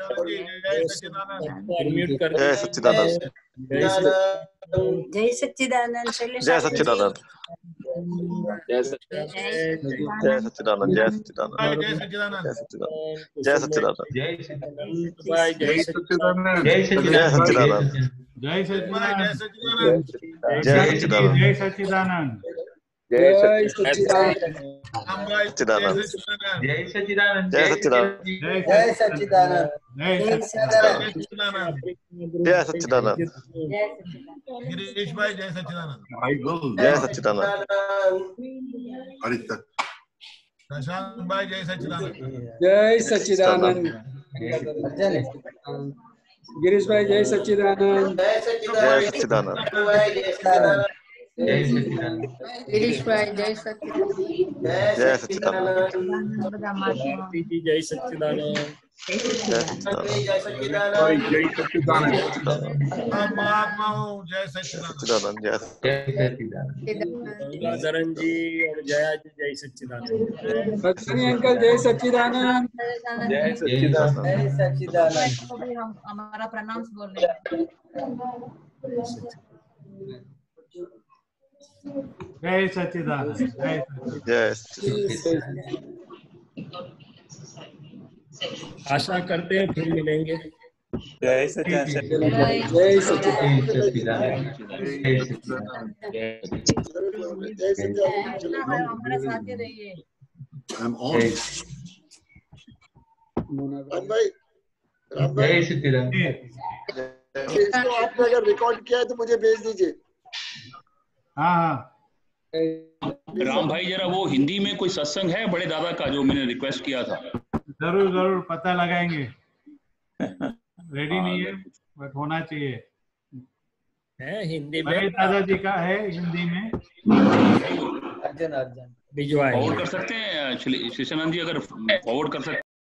अनम्यूट कर जय सच्चिदानंद जय जय सच्चिदानंद जय सच्चिदानंद जय जय सच्चिदानंद जय सच्चिदानंद जय सच्चिदानंद जय सच्चिदानंद जय भाई जय सच्चिदानंद जय जय सच्चिदानंद सच्चिदानंद जय सच्चिदानंद जय सच्चिदानंद जय सच्चिदानंद जय सच्चिदानंद सच्चिदानंद जय सच्चिदानंद जय सच्चिदानंद जय सच्चिदानंद जय जय सच्चिदानंद जय सच्चिदानंद गिरीश भाई जय सच्चिदानंद जय सच्चिदानंद प्रशांत भाई जय सच्चिदानंद जय सच्चिदानंद गिरीश भाई जय सच्चिदानंद जय जय सच्चिदानंद जय सच्चिदानंद गिरीश भाई जय सच्चिदानंद जय सच्चिदानंद जी जय सच्चिदानंद जय सच्चिदानंद जय सच्चिदानंद महात्मा हूँ जय सच्चिदानंद जय जय सच्चिदानंद गंगाधरन जी और जया जी जय सच्चिदानंद बच्चनी अंकल जय सच्चिदानंद जय सच्चिदानंद जय सच्चिदानंद हम हमारा प्रणाम बोल रहे हैं जय सच्चिदानंद जय आशा करते हैं फिर मिलेंगे जय सच्चिदानंद जय सच्चिदानंद जय सच्चिदानंद हमारे साथ ही रहिए राम भाई राम भाई जय सच्चिदानंद इसको आपने अगर रिकॉर्ड किया है तो मुझे भेज दीजिए हाँ हाँ राम भाई जरा वो हिंदी में कोई सत्संग है बड़े दादा का जो मैंने रिक्वेस्ट किया था? जरूर जरूर पता लगाएंगे। रेडी नहीं है बट होना चाहिए। है हिंदी में, बड़े दादाजी का है हिंदी में। अर्जन अर्जन फॉरवर्ड कर सकते हैं शिशानंद जी, अगर फॉरवर्ड कर सकते